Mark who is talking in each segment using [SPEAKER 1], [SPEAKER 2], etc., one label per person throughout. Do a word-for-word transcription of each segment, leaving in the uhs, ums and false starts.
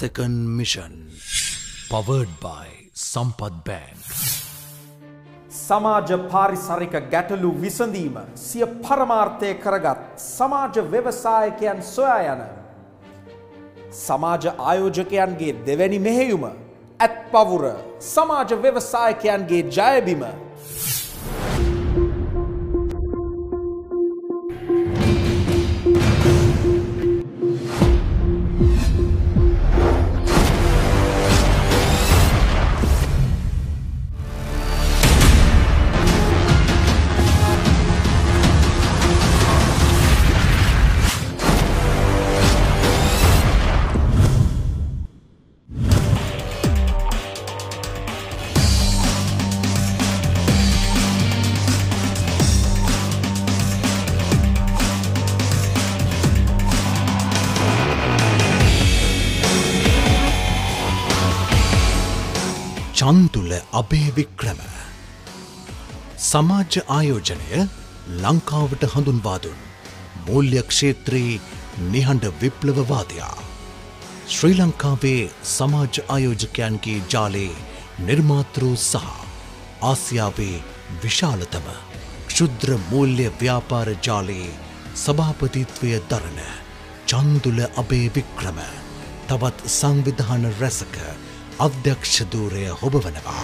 [SPEAKER 1] Second mission powered by Sampath Bank.
[SPEAKER 2] සමාජ පාරිසරික ගැටලු විසඳීම සිය පරමාර්ථය කරගත් සමාජ ව්‍යවසායකයන් සොයා යන සමාජ ආයෝජකයන්ගේ දෙවැනි මෙහෙයුම ඇත්පවුර සමාජ ව්‍යවසායකයන්ගේ ජයබිම.
[SPEAKER 1] චන්තුල අබේවික්‍රම සමාජ ආයෝජනය ලංකාවට හඳුන්වා දුන් මූල්‍ය ක්ෂේත්‍රයේ නිහඬ විප්ලවවාදයා ශ්‍රී ලංකාවේ සමාජ ආයෝජකයන්ගේ ජාලයේ නිර්මාතෘ සහ ආසියාවේ විශාලතම ක්ෂුද්‍ර මූල්‍ය ව්‍යාපාර ජාලයේ සභාපතිත්වය දරන චන්තුල අබේවික්‍රම තවත් සංවිධාන රැසක අධ්‍යක්ෂ ධූරය හොබවනවා.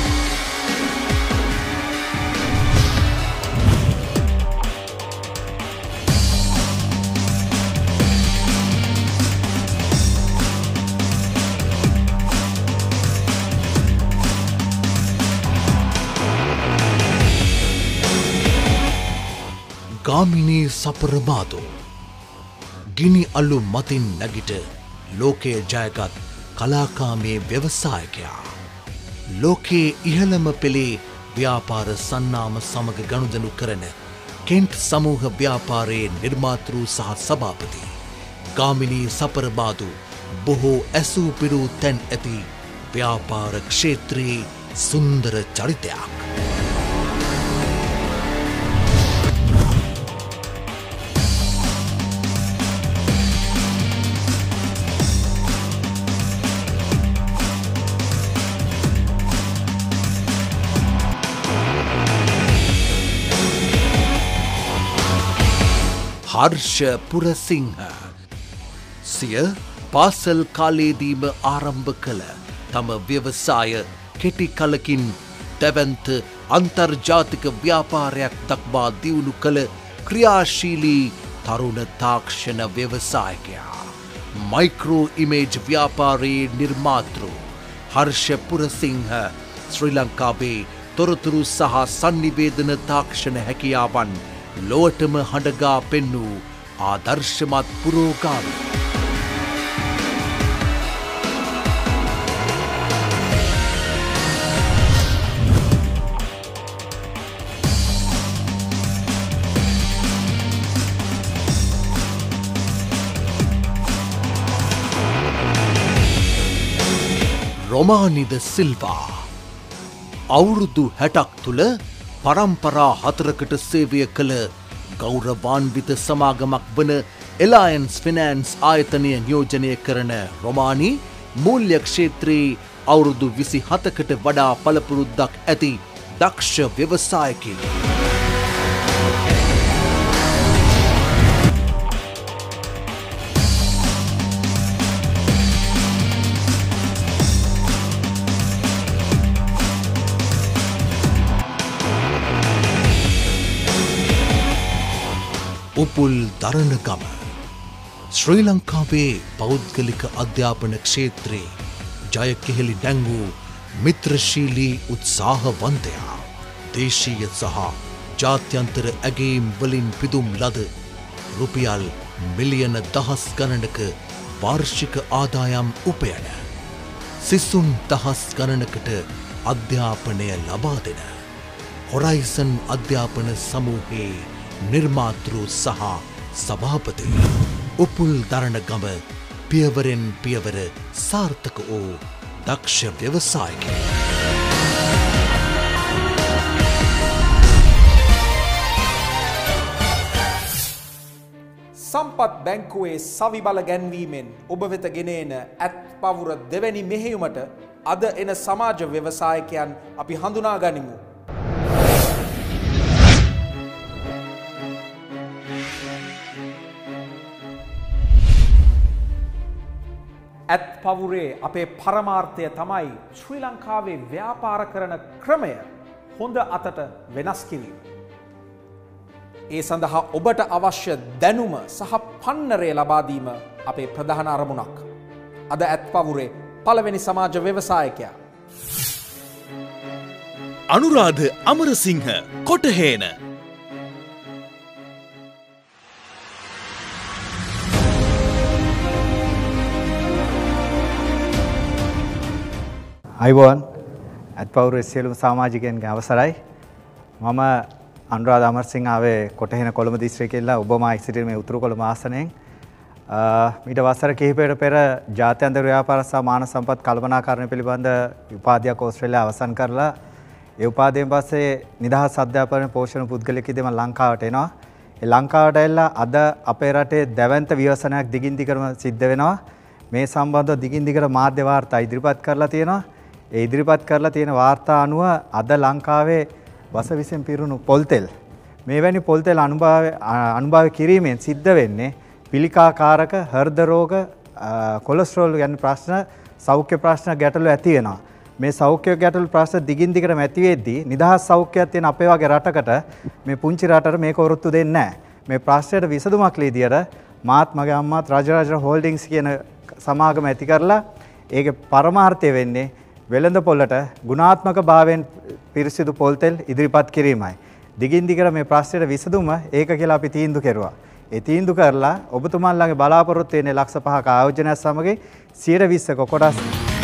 [SPEAKER 1] ගාමිණී සපරමාදෝ ගිනි අලු මතින් නැගිට ලෝකයේ ජයගත් කලාකාමේ ව්‍යවසායකයා ලෝකයේ ඉහළම පෙළේ ව්‍යාපාර සන්නාම සමග ගනුදෙනු කරන කෙන්ට් සමූහ ව්‍යාපාරයේ නිර්මාතෘ සහ සභාපති ගාමිණී සපරබාදු බොහෝ ඇසූ පිරූ තැන් ඇති ව්‍යාපාර ක්ෂේත්‍රයේ සුන්දර චරිතයක්. හර්ෂ පුරසිංහ සිය පාසල් කාලයේදීම ආරම්භ කළ තම ව්‍යවසාය කෙටි කලකින් දැවැන්ත අන්තර්ජාතික ව්‍යාපාරයක් දක්වා දියුණු කළ ක්‍රියාශීලී තරුණ තාක්ෂණ ව්‍යවසායකයා මයික්‍රෝ ඉමේජ් ව්‍යාපාරයේ නිර්මාතෘ හර්ෂ පුරසිංහ ශ්‍රී ලංකාවේ තොරතුරු සහ sannivedana තාක්ෂණ හැකියාවන් ලොවටම හඬගා පෙන්නූ ආදර්ශමත් පුරෝගාමී. රොමානිද සිල්වා අවුරුදු හැටක් තුළ පරම්පරා හතරකට සේවය කළ ගෞරවාන්විත සමාගමක් වන එලයන්ස් ෆිනෑන්ස් ආයතනය නියෝජනය කරන රොමානි මූල්‍ය ක්ෂේත්‍රයේ අවුරුදු විසි හතකට වඩා පළපුරුද්දක් ඇති දක්ෂ ව්‍යවසායකයෙකි. උපුල් දරණගම ශ්‍රී ලංකාවේ පෞද්ගලික අධ්‍යාපන ක්ෂේත්‍රයේ ජය කෙහෙලි නැංවූ මිත්‍රශීලී උත්සාහවන්තයා දේශීය සහ ජාත්‍යන්තර ඇගයීම් වලින් පිදුම් ලද රුපියල් මිලියන දහස් ගණනක වාර්ෂික ආදායම් උපයන සිසුන් දහස් ගණනකට අධ්‍යාපනය ලබා දෙන හොරයිසන් අධ්‍යාපන සමූහයේ නිර්මාතෘ සහ සභාපති උපුල් දරණගම පියවරෙන් පියවර සාර්ථක වූ දක්ෂ ව්‍යවසායකයෙක්.
[SPEAKER 2] සම්පත් බැංකුවේ සවි බල ගැන්වීමෙන් ඔබ වෙත ගෙන එන ඇත් පවුර දෙවැනි මෙහෙයුමට අද එන සමාජ ව්‍යවසායකයන් අපි හඳුනා ගනිමු. ඇත් පවුරේ අපේ පරමාර්ථය තමයි ශ්‍රී ලංකාවේ ව්‍යාපාර කරන ක්‍රමය හොඳ අතට වෙනස් කිරීම. ඒ සඳහා ඔබට අවශ්‍ය දැනුම සහ පන්නරය ලබා දීම අපේ ප්‍රධාන අරමුණක්. අද ඇත් පවුරේ පළවෙනි සමාජ ව්‍යවසායකයා
[SPEAKER 1] අනුරාධ අමරසිංහ කොටහේන.
[SPEAKER 3] අයිබෝන් ඇත් පවුරේ සියලුම සමාජිකයන්ගේ අවසරයි. මම අනුරාධ අමරසිංහ ආවේ කොටහෙන කොළඹ දිස්ත්‍රික්කයේ ඔබ මා සිටින මේ උතුරු කොළඹ ආසනයෙන් මීට වසර කිහිපයකට පෙර ජාත්‍යන්තර ව්‍යාපාර සහ මානව සම්පත් කළමනාකරණය පිළිබඳ උපාධියක් ඕස්ට්‍රේලියාව අවසන් කරලා ඒ උපාධියෙන් පස්සේ නිදහස් අධ්‍යාපන පෝෂණ පුද්ගලයෙක් ඉදම ලංකාවට එනවා. ඒ ලංකාවට ඇවිල්ලා අද අපේ රටේ දැවැන්ත ව්‍යවසනයක් දිගින් දිගටම සිද්ධ වෙනවා. මේ සම්බන්ධව දිගින් දිගට මාධ්‍ය වාර්තා ඉදිරිපත් කරලා තියෙනවා. ඒ ඉදිරිපත් කරලා තියෙන වාර්තා අනුව අද ලංකාවේ වස විසෙන් පිරුණු පොල්තෙල් මේවැනි පොල්තෙල් අනුභව අනුභව කිරීමෙන් සිද්ධ වෙන්නේ පිළිකාකාරක හෘද රෝග කොලෙස්ටරෝල් යන ප්‍රශ්න සෞඛ්‍ය ප්‍රශ්න ගැටලු ඇති වෙනවා. මේ සෞඛ්‍ය ගැටලු ප්‍රශ්න දිගින් දිගටම ඇති වෙද්දී නිදහස් සෞඛ්‍යයක් තියෙන අපේ වගේ රටකට මේ පුංචි රටට මේක වරුත්තු දෙන්නේ නැහැ. මේ ප්‍රශ්නයට විසඳුමක් ලීදියට මාත් මගේ අම්මාත් රජරාජ හෝල්ඩින්ග්ස් කියන සමාගම ඇති කරලා ඒකේ පරමාර්ථය වෙන්නේ වෙළඳ පොළට ගුණාත්මක භාවයෙන් පිරිසිදු පොල්තෙල් ඉදිරිපත් කිරීමයි. දිගින් දිගට මේ ප්‍රශ්නෙට විසඳුම ඒක කියලා අපි තීන්දුව කෙරුවා. ඒ තීන්දුව කරලා ඔබතුමාලගේ බලාපොරොත්තු වෙන්නේ ලක්ෂ පහක ආයෝජනයක් සමග සියයට විස්සක කොටස්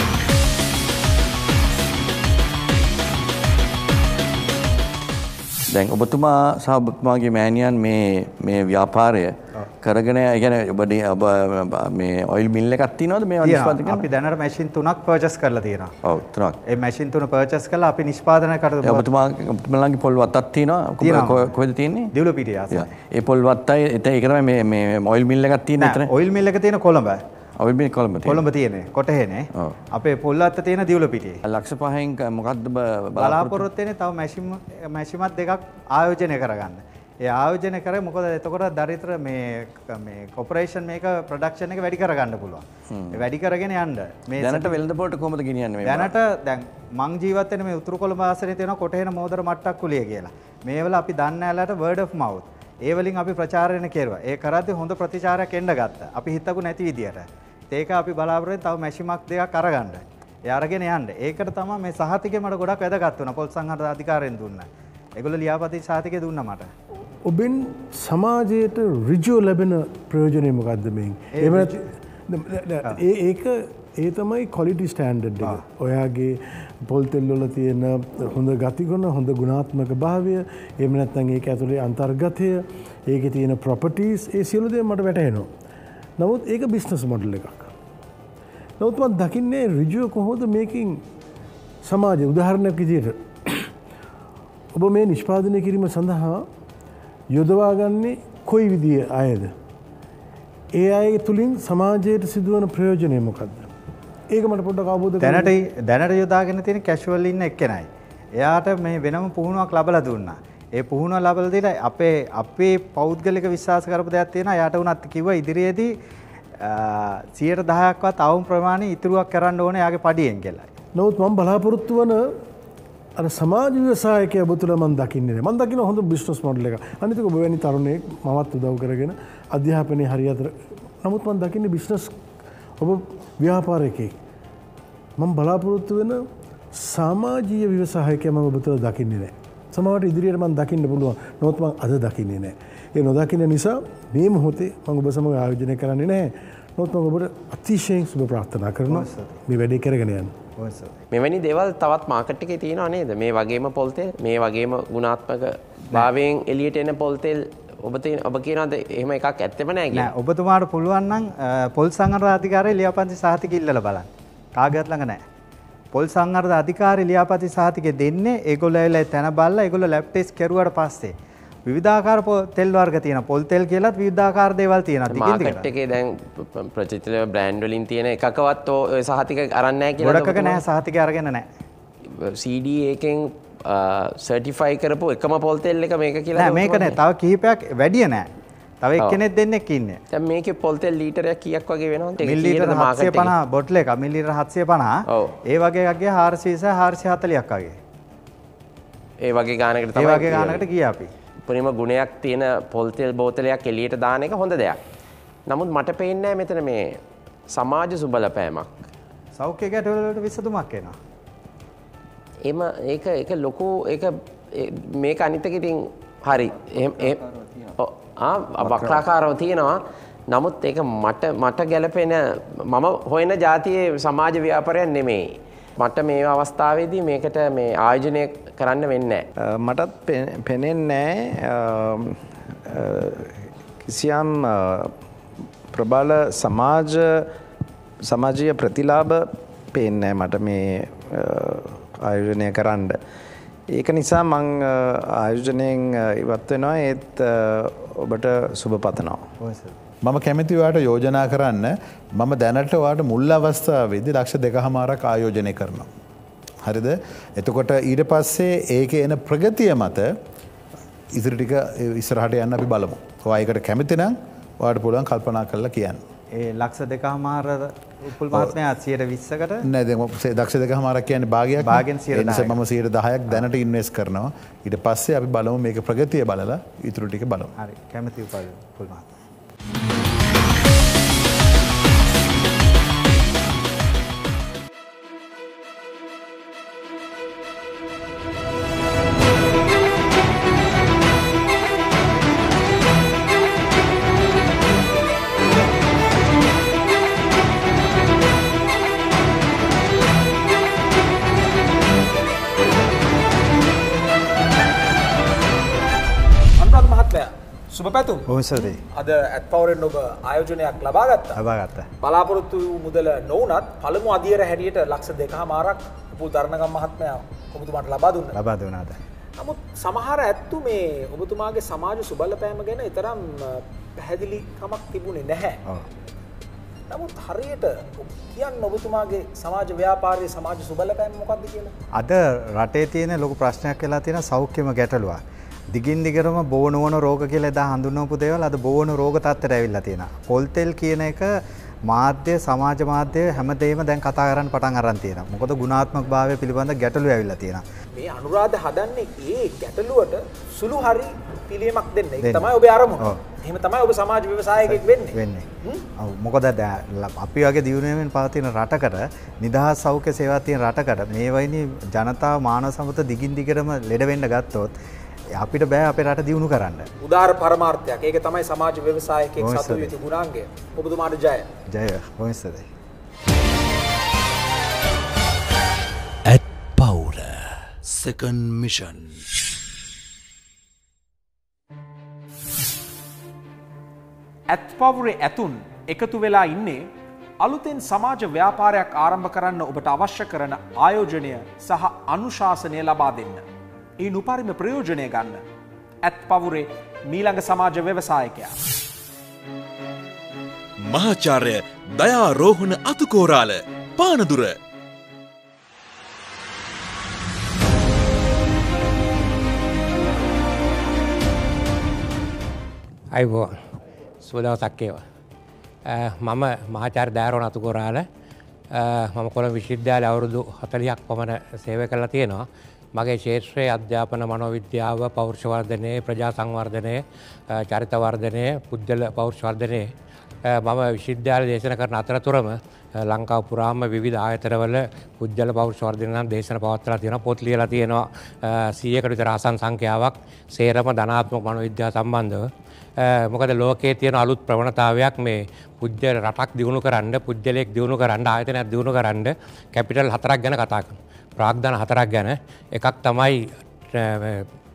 [SPEAKER 4] දැන් ඔබතුමා සහ ඔබතුමාගේ මෑණියන් මේ මේ ව්‍යාපාරය කරගෙන يعني ඔබ මේ ඔයිල් මිල් එකක් තියෙනවද මේ නිෂ්පාදනය කරන්න?
[SPEAKER 3] අපි දැනට මැෂින් තුනක් පර්චේස් කරලා තියෙනවා.
[SPEAKER 4] ඔව් තුනක්.
[SPEAKER 3] ඒ මැෂින් තුන පර්චේස් කරලා අපි නිෂ්පාදනය කරලා
[SPEAKER 4] ඔබතුමා ඔබතුමාලගේ පොල් වත්තක් තියෙනවා. කොහෙද තියෙන්නේ?
[SPEAKER 3] දිවුලපිටිය ආසයි.
[SPEAKER 4] ඒ පොල් වත්තයි එතන ඒක තමයි මේ මේ ඔයිල් මිල් එකක් තියෙන එතන.
[SPEAKER 3] ඔයිල් මිල් එක තියෙන කොළඹ.
[SPEAKER 4] ඔයිල් මිල් කොළඹ තියෙන.
[SPEAKER 3] කොළඹ තියෙන්නේ කොටහේනේ. අපේ පොල් වත්ත තියෙන දිවුලපිටියේ.
[SPEAKER 4] ලක්ෂ පහෙන් මොකද්ද
[SPEAKER 3] බලාපොරොත්තු වෙන්නේ? තව මැෂින් මැෂිමත් දෙකක් ආයෝජනය කරගන්න. ඒ ආයෝජනය කරේ මොකද එතකොට දරිද්‍ර මේ මේ කොපරේෂන් මේක ප්‍රොඩක්ෂන් එක වැඩි කරගන්න පුළුවන්. ඒ වැඩි කරගෙන යන්න.
[SPEAKER 4] මේ දැනට වෙළඳ පොළට කොහොමද ගෙනියන්නේ මේ?
[SPEAKER 3] දැනට දැන් මං ජීවත් වෙන මේ උතුරු කොළඹ ආසනේ තියෙන කොටහෙන මෝදර මට්ටක් කුලිය කියලා. මේවල අපි දන්න ඇලට word of mouth. ඒ වලින් අපි ප්‍රචාරණය කෙරුවා. ඒ කරද්දී හොඳ ප්‍රතිචාරයක් එන්න ගත්තා. අපි හිතපු නැති විදියට. ඒක අපි බලාපොරොත්තු තව මැෂිමක් දෙකක් අරගන්න. ඒ අරගෙන යන්න. ඒකට තමයි මේ සහතිකේ මට ගොඩක් වැදගත් වුණා. පොල් සංහාර අධිකාරියෙන් දුන්නා. ඒගොල්ලෝ ලියාපදිංචි සහතිකේ දුන්නා මට.
[SPEAKER 5] ඔබෙන් සමාජයට ඍජුව ලැබෙන ප්‍රයෝජනය මොකක්ද මේන්? ඒක ඒ තමයි ක්වොලිටි ස්ටෑන්ඩඩ් එක. ඔයාගේ පොල්තෙල් වල තියෙන හොඳ ගතිගුණ, හොඳ ගුණාත්මක භාවය, එහෙම නැත්නම් ඒක ඇතුලේ අන්තර්ගතය, ඒකේ තියෙන ප්‍රොපර්ටිස්, ඒ සියලු දේ මට වැටහෙනවා. නමුත් ඒක බිස්නස් මොඩල් එකක්. නමුත් මම දකින්නේ ඍජුව කොහොමද මේකෙන් සමාජය උදාහරණයක් විදිහට ඔබ මේ නිෂ්පාදනය කිරීම සඳහා යොදවා ගන්නේ කොයි විදිය අයද? ඒ අය තුලින් සමාජයට සිදුවන ප්‍රයෝජනය මොකක්ද? ඒක මට පොඩ්ඩක් අවබෝධ කරගන්න.
[SPEAKER 3] දැනට දැනට යොදාගෙන තියෙන කැෂුවල් ඉන්න එක්කෙනයි. එයාට මේ වෙනම පුහුණුවක් ලැබලා දුන්නා. ඒ පුහුණුව ලැබලා දීලා අපේ අපේ පෞද්ගලික විශ්වාස කරපු දෙයක් තියෙනවා. එයාට උනත් කිව්වා ඉදිරියේදී සියයට දහයක්වත් අවුම් ප්‍රමාණය ඉතුරුවක් කරන්න ඕනේ එයාගේ පඩියෙන් කියලා.
[SPEAKER 5] නමුත් මම බලාපොරොත්තු වන අර සමාජ ව්‍යවසායකයා ඔබතුලා මම දකින්නේ නැහැ. මම දකින්න හොඳ බිස්නස් මොඩල් එකක්. අනිත් එක ඔබ වැනි තරුණයෙක් මමත් උදව් කරගෙන අධ්‍යාපනයේ හරියට. නමුත් මම දකින්නේ බිස්නස් ඔබ ව්‍යාපාරිකයෙක්. මම බලාපොරොත්තු වෙන සමාජීය ව්‍යවසායකයා මම ඔබතුලා දකින්නේ නැහැ. සමහරවිට ඉදිරියට මම දකින්න පුළුවන්. නමුත් මම අද දකින්නේ නැහැ. ඒ නොදකින්න නිසා මේ මොහොතේ මම ඔබ සමග ආයෝජනය කරන්නේ නැහැ. නමුත් මම ඔබට අතිශයින් සුබ ප්‍රාර්ථනා කරනවා මේ වැඩේ කරගෙන යන්න.
[SPEAKER 6] මෙවැනි දේවල් තවත් මාකට් එකේ තියෙනව නේද? මේ වගේම පොල්තෙල්, මේ වගේම ගුණාත්මක භාවයෙන් එළියට එන පොල්තෙල් ඔබ ඔබ කියනවාද එහෙම එකක් ඇත්තෙම නැහැ කියලා?
[SPEAKER 3] නෑ, ඔබතුමාට පුළුවන් නම් පොල් සංවර්ධන අධිකාරියේ ලියාපදිංචි සහතික ඉල්ලලා බලන්න. කාගේවත් ළඟ නැහැ. පොල් සංවර්ධන අධිකාරියේ ලියාපදිංචි සහතික දෙන්නේ ඒගොල්ලෝ ඇවිල්ලා තැන බලලා ඒගොල්ලෝ ලැබ් ටෙස්ට් කරුවාට පස්සේ විවිධාකාර තෙල් වර්ග තියෙනවා. පොල් තෙල් කියලාත් විවිධාකාර දේවල් තියෙනවා. දිගින් දිගට.
[SPEAKER 6] මාකට් එකේ දැන් ප්‍රචලිත බ්‍රෑන්ඩ් වලින් තියෙන එකකවත් ඔය සහතික අරන් නැහැ කියලා.
[SPEAKER 3] ගොඩකක නැහැ සහතික අරගෙන නැහැ.
[SPEAKER 6] C D එකෙන් සර්ටිෆයි කරපු එකම පොල් තෙල් එක මේක කියලා.
[SPEAKER 3] නෑ මේක නෑ. තව කිහිපයක් වැඩි නෑ. තව එක්කෙනෙක් දෙන්නෙක් ඉන්නේ.
[SPEAKER 6] දැන් මේකේ පොල් තෙල් ලීටරයක් කීයක් වගේ වෙනවද?
[SPEAKER 3] මිලිලීටර හත්සිය පනහ බොටල් එක මිලිලීටර හත්සිය පනහ. ඒ වගේ එකක් ගියා හාරසිය විස්සයි හාරසිය හතලියක් වගේ.
[SPEAKER 6] ඒ වගේ ගානකට තමයි.
[SPEAKER 3] ඒ වගේ ගානකට ගියා අපි.
[SPEAKER 6] උපරිම ගුණයක් තියෙන පොල් තෙල් බෝතලයක් එළියට දාන එක හොඳ දෙයක්. නමුත් මට පේන්නේ මෙතන මේ සමාජ සුබලපෑමක්.
[SPEAKER 3] සෞඛ්‍ය ගැටලු වලට විසඳුමක් එනවා.
[SPEAKER 6] එම ඒක ඒක ලොකු ඒක මේක අනිත් එක ඉතින් හරි. එහෙම ආ වක්‍රාකාරව තියෙනවා. නමුත් ඒක මට මට ගැලපෙන මම හොයන જાතියේ සමාජ ව්‍යාපාරයක් නෙමෙයි. මට මේ අවස්ථාවේදී මේකට මේ ආයෝජනය කරන්න වෙන්නේ නැහැ.
[SPEAKER 4] මටත් පෙනෙන්නේ කිසියම් ප්‍රබල සමාජ සමාජීය ප්‍රතිලාභ පේන්නේ මට මේ ආයෝජනය කරන්න. ඒක නිසා මං ආයෝජනයෙන් ඉවත් වෙනවා. ඒත් ඔබට සුබ පතනවා.
[SPEAKER 7] මම කැමති ඔයාට යෝජනා කරන්න. මම දැනට ඔයාට මුල් අවස්ථාවේදී ලක්ෂ දෙකමාරක් ආයෝජනය කරනවා. හරිද? එතකොට ඊට පස්සේ ඒකේ එන ප්‍රගතිය මත ඉදිරි ටික ඉස්සරහට යන්න අපි බලමු. ඔයා ඒකට කැමති නම් ඔයාට පුළුවන් කල්පනා කරලා කියන්න.
[SPEAKER 3] ඒ ලක්ෂ දෙකමාර උපුල් මහත්මයා සියයට විස්සකට
[SPEAKER 7] නෑ දැන් දක්ෂ දෙකමාරක් කියන්නේ භාගයක්.
[SPEAKER 3] භාගෙන් සියයට දහයක්.
[SPEAKER 7] මම සියයට දහයක් දැනට ඉන්වෙස්ට් කරනවා. ඊට පස්සේ අපි බලමු මේක ප්‍රගතිය බලලා ඊටු ටික බලමු.
[SPEAKER 3] හරි. කැමති උපුල් මහත්මයා.
[SPEAKER 2] සුබ පැතුම්.
[SPEAKER 3] බොහොම ස්තුතියි.
[SPEAKER 2] අද ඇත් පවරෙන් ඔබ ආයෝජනයක් ලබා ගත්තා.
[SPEAKER 3] ලබා ගත්තා.
[SPEAKER 2] බලාපොරොත්තු වූ මුදල නොවුනත් පළමු අධියර හැටියට ලක්ෂ දෙකමාරක් උපුල් දරණගම් මහත්මයා ඔබතුමාට ලබා දුන්නා.
[SPEAKER 3] ලබා දුන්නාද.
[SPEAKER 2] නමුත් සමහර ඇත්තු මේ ඔබතුමාගේ සමාජ සුබලපෑම ගැන තරම් පැහැදිලි කමක් තිබුණේ නැහැ.
[SPEAKER 3] ඔව්.
[SPEAKER 2] නමුත් හරියට කියන්න ඔබතුමාගේ සමාජ ව්‍යාපාරයේ සමාජ සුබලපෑම මොකක්ද කියලා?
[SPEAKER 3] අද රටේ තියෙන ලොකු ප්‍රශ්නයක් වෙලා තියෙන සෞඛ්‍යම ගැටලුවක්. දිගින් දිගටම බෝන වන රෝග කියලා එදා හඳුන්වපු දේවල් අද බෝන රෝග තත්ත්වයට ඇවිල්ලා තියෙනවා. පොල් තෙල් කියන එක මාධ්‍ය සමාජ මාධ්‍ය හැමදේම දැන් කතා කරන්න පටන් අරන් තියෙනවා. මොකද ගුණාත්මක භාවය පිළිබඳ ගැටලු ඇවිල්ලා තියෙනවා.
[SPEAKER 2] මේ අනුරාධ හදන්නේ ඒ ගැටලුවට සුළු හරි පිළියමක් දෙන්න. ඒක තමයි ඔබේ අරමුණ. එහෙම තමයි ඔබ සමාජ ව්‍යවසායකයෙක් වෙන්නේ.
[SPEAKER 3] වෙන්නේ. ඔව් මොකද අපි වගේ දියුණුවෙන් පවතින රටකට නිදහස් සෞඛ්‍ය සේවා තියෙන රටකට මේ වයිනි ජනතාව මානව සම්පත දිගින් දිගටම ලෙඩ වෙන්න ගත්තොත් අපිට බෑ අපේ රට දියුණු කරන්න.
[SPEAKER 2] උදාර පරමාර්ථයක්. ඒක තමයි සමාජ ව්‍යවසායකයෙක් සතු යුතු ගුණාංගය. ඔබතුමාට ජය.
[SPEAKER 3] ජය. බොහොම ස්තුතියි.
[SPEAKER 1] At Power Second Mission.
[SPEAKER 2] ඇත් පවුරේ ඇතුන් එකතු වෙලා ඉන්නේ අලුතෙන් සමාජ ව්‍යාපාරයක් ආරම්භ කරන්න ඔබට අවශ්‍ය කරන ආයෝජනය සහ අනුශාසනය ලබා දෙන්න. ඊන් උපරිම ප්‍රයෝජනය ගන්න. ඇත් පවුරේ මීළඟ සමාජ ව්‍යවසායකයා.
[SPEAKER 8] මහාචාර්ය දයාරෝහණ අතුකෝරාල පානදුර.
[SPEAKER 9] අයිබෝ සුවදවසක් වේවා. මම මහාචාර්ය දයාරෝහණ අතුකෝරාල මම කොළඹ විශ්වවිද්‍යාලයේ අවුරුදු හතළිහක් පමණ සේවය කළා තියෙනවා. මගේ ක්ෂේත්‍රයේ අධ්‍යාපන මනෝවිද්‍යාව පෞරුෂ වර්ධනය ප්‍රජා සංවර්ධනය චරිත වර්ධනය පුද්ගල පෞරුෂ වර්ධනය මම විශ්වවිද්‍යාල දේශන කරන අතරතුරම ලංකාව පුරාම විවිධ ආයතනවල පුද්ගල පෞරුෂ වර්ධනය නම් දේශන පවත්වලා තියෙනවා පොත් ලියලා තියෙනවා සීයකට විතර ආසන්න සංඛ්‍යාවක් සේරම ධනාත්මක මනෝවිද්‍යාව සම්බන්ධව මොකද ලෝකයේ තියෙන අලුත් ප්‍රවණතාවයක් මේ පුද්ගල රටක් දියුණු කරන්න පුද්ගලයෙක් දියුණු කරන්න ආයතනයක් දියුණු කරන්න කැපිටල් හතරක් ගැන කතා කරනවා. ප්‍රාග්ධන හතරක් ගැන එකක් තමයි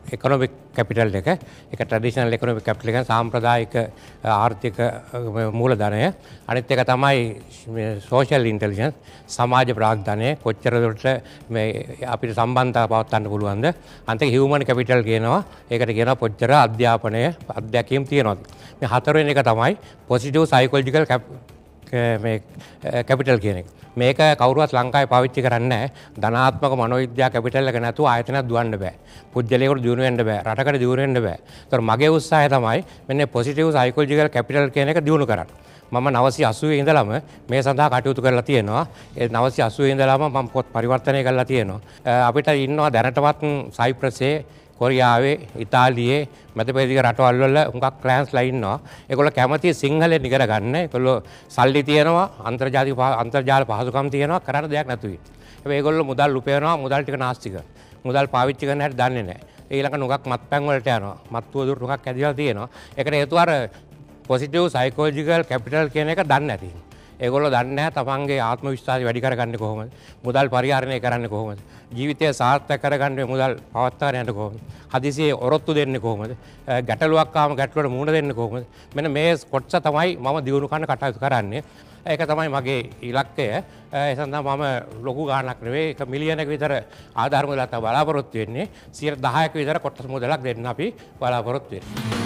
[SPEAKER 9] එකොනොමික් කැපිටල් එක එක ට්‍රැඩිෂනල් එකොනොමික් කැපිටල් එක සාම්ප්‍රදායික ආර්ථික මූලධනය අනිත් එක තමයි සෝෂල් ඉන්ටෙලිජන්ස් සමාජ ප්‍රාග්ධනය කොච්චර දුරට මේ අපිට සම්බන්ධතාව පවත්වන්න පුළුවන්ද අනිත් එක හියුමන් කැපිටල් කියනවා ඒකට කියනවා කොච්චර අධ්‍යාපනය අධ්‍යක්ීම් තියෙනවද මේ හතරවෙනි එක තමයි පොසිටිව් සයිකොලොජිකල් මේ කැපිටල් කියන එක මේක කවුරුවත් ලංකාවේ පාවිච්චි කරන්නේ නැහැ. ධනාත්මක මනෝවිද්‍යා කැපිටල් එක නැතුව ආයතනයක් දුවන්න බෑ. පුජ්‍යලයකට දියුණු වෙන්න බෑ. රටකට දියුණු වෙන්න බෑ. ඒතර මගේ උත්සාහය තමයි මෙන්න පොසිටිව් සයිකොලොජිකල් කැපිටල් කියන එක දියුණු කරන්න. මම නවසිය අසූවේ ඉඳලම මේ සඳහා කටයුතු කරලා තියෙනවා. ඒ නවසිය අසූවේ ඉඳලම මම පොත් පරිවර්තනය කරලා තියෙනවා. අපිට ඉන්නවා දැනටවත් සයිප්‍රස්සේ කොරියාවේ ඉතාලියේ මැදපෙරදිග රටවල් වල හුඟක් ක්ලයන්ට්ස්ලා ඉන්නවා. ඒගොල්ලෝ කැමති සිංහලෙන් ඉගෙන ගන්න. ඒගොල්ලෝ සල්ලි තියෙනවා, අන්තර්ජාතික අන්තර්ජාල පහසුකම් තියෙනවා, කරන්න දෙයක් නැතුයි. හැබැයි ඒගොල්ලෝ මුදල් උපයනවා, මුදල් ටික නාස්ති කරනවා. මුදල් පාවිච්චි කරන්න හැටි දන්නේ නැහැ. ඊළඟ නුගක් මත්පැන් වලට යනවා. මත්තුව දුර නුගක් ඇදලා තියෙනවා. ඒකට හේතුව අර පොසිටිව් සයිකොලොජිකල් කැපිටල් කියන එක දන්නේ නැති. ඒගොල්ලෝ දන්නේ නැහැ තමන්ගේ ආත්ම විශ්වාසය වැඩි කරගන්නේ කොහොමද? මුදල් පරිහරණය කරන්නේ කොහොමද? ජීවිතය සාර්ථක කරගන්නේ මුදල් පවත්වාගෙන යන්න කොහොමද? හදිසියේ ඔරොත්තු දෙන්නේ කොහොමද? ගැටලුවක් ආවම ගැටලුවට මුහුණ දෙන්නේ කොහොමද? මෙන්න මේ කොටස තමයි මම දියුණු කරන්න කටයුතු කරන්නේ. ඒක තමයි මගේ ඉලක්කය. ඒ සඳහා මම ලොකු ගාණක් නෙවෙයි එක මිලියනක විතර ආධාර මුදලක් බලාපොරොත්තු වෙන්නේ. සියයට දහයක විතර කොටස් මුදලක් දෙන්න අපි බලාපොරොත්තු වෙන්නේ.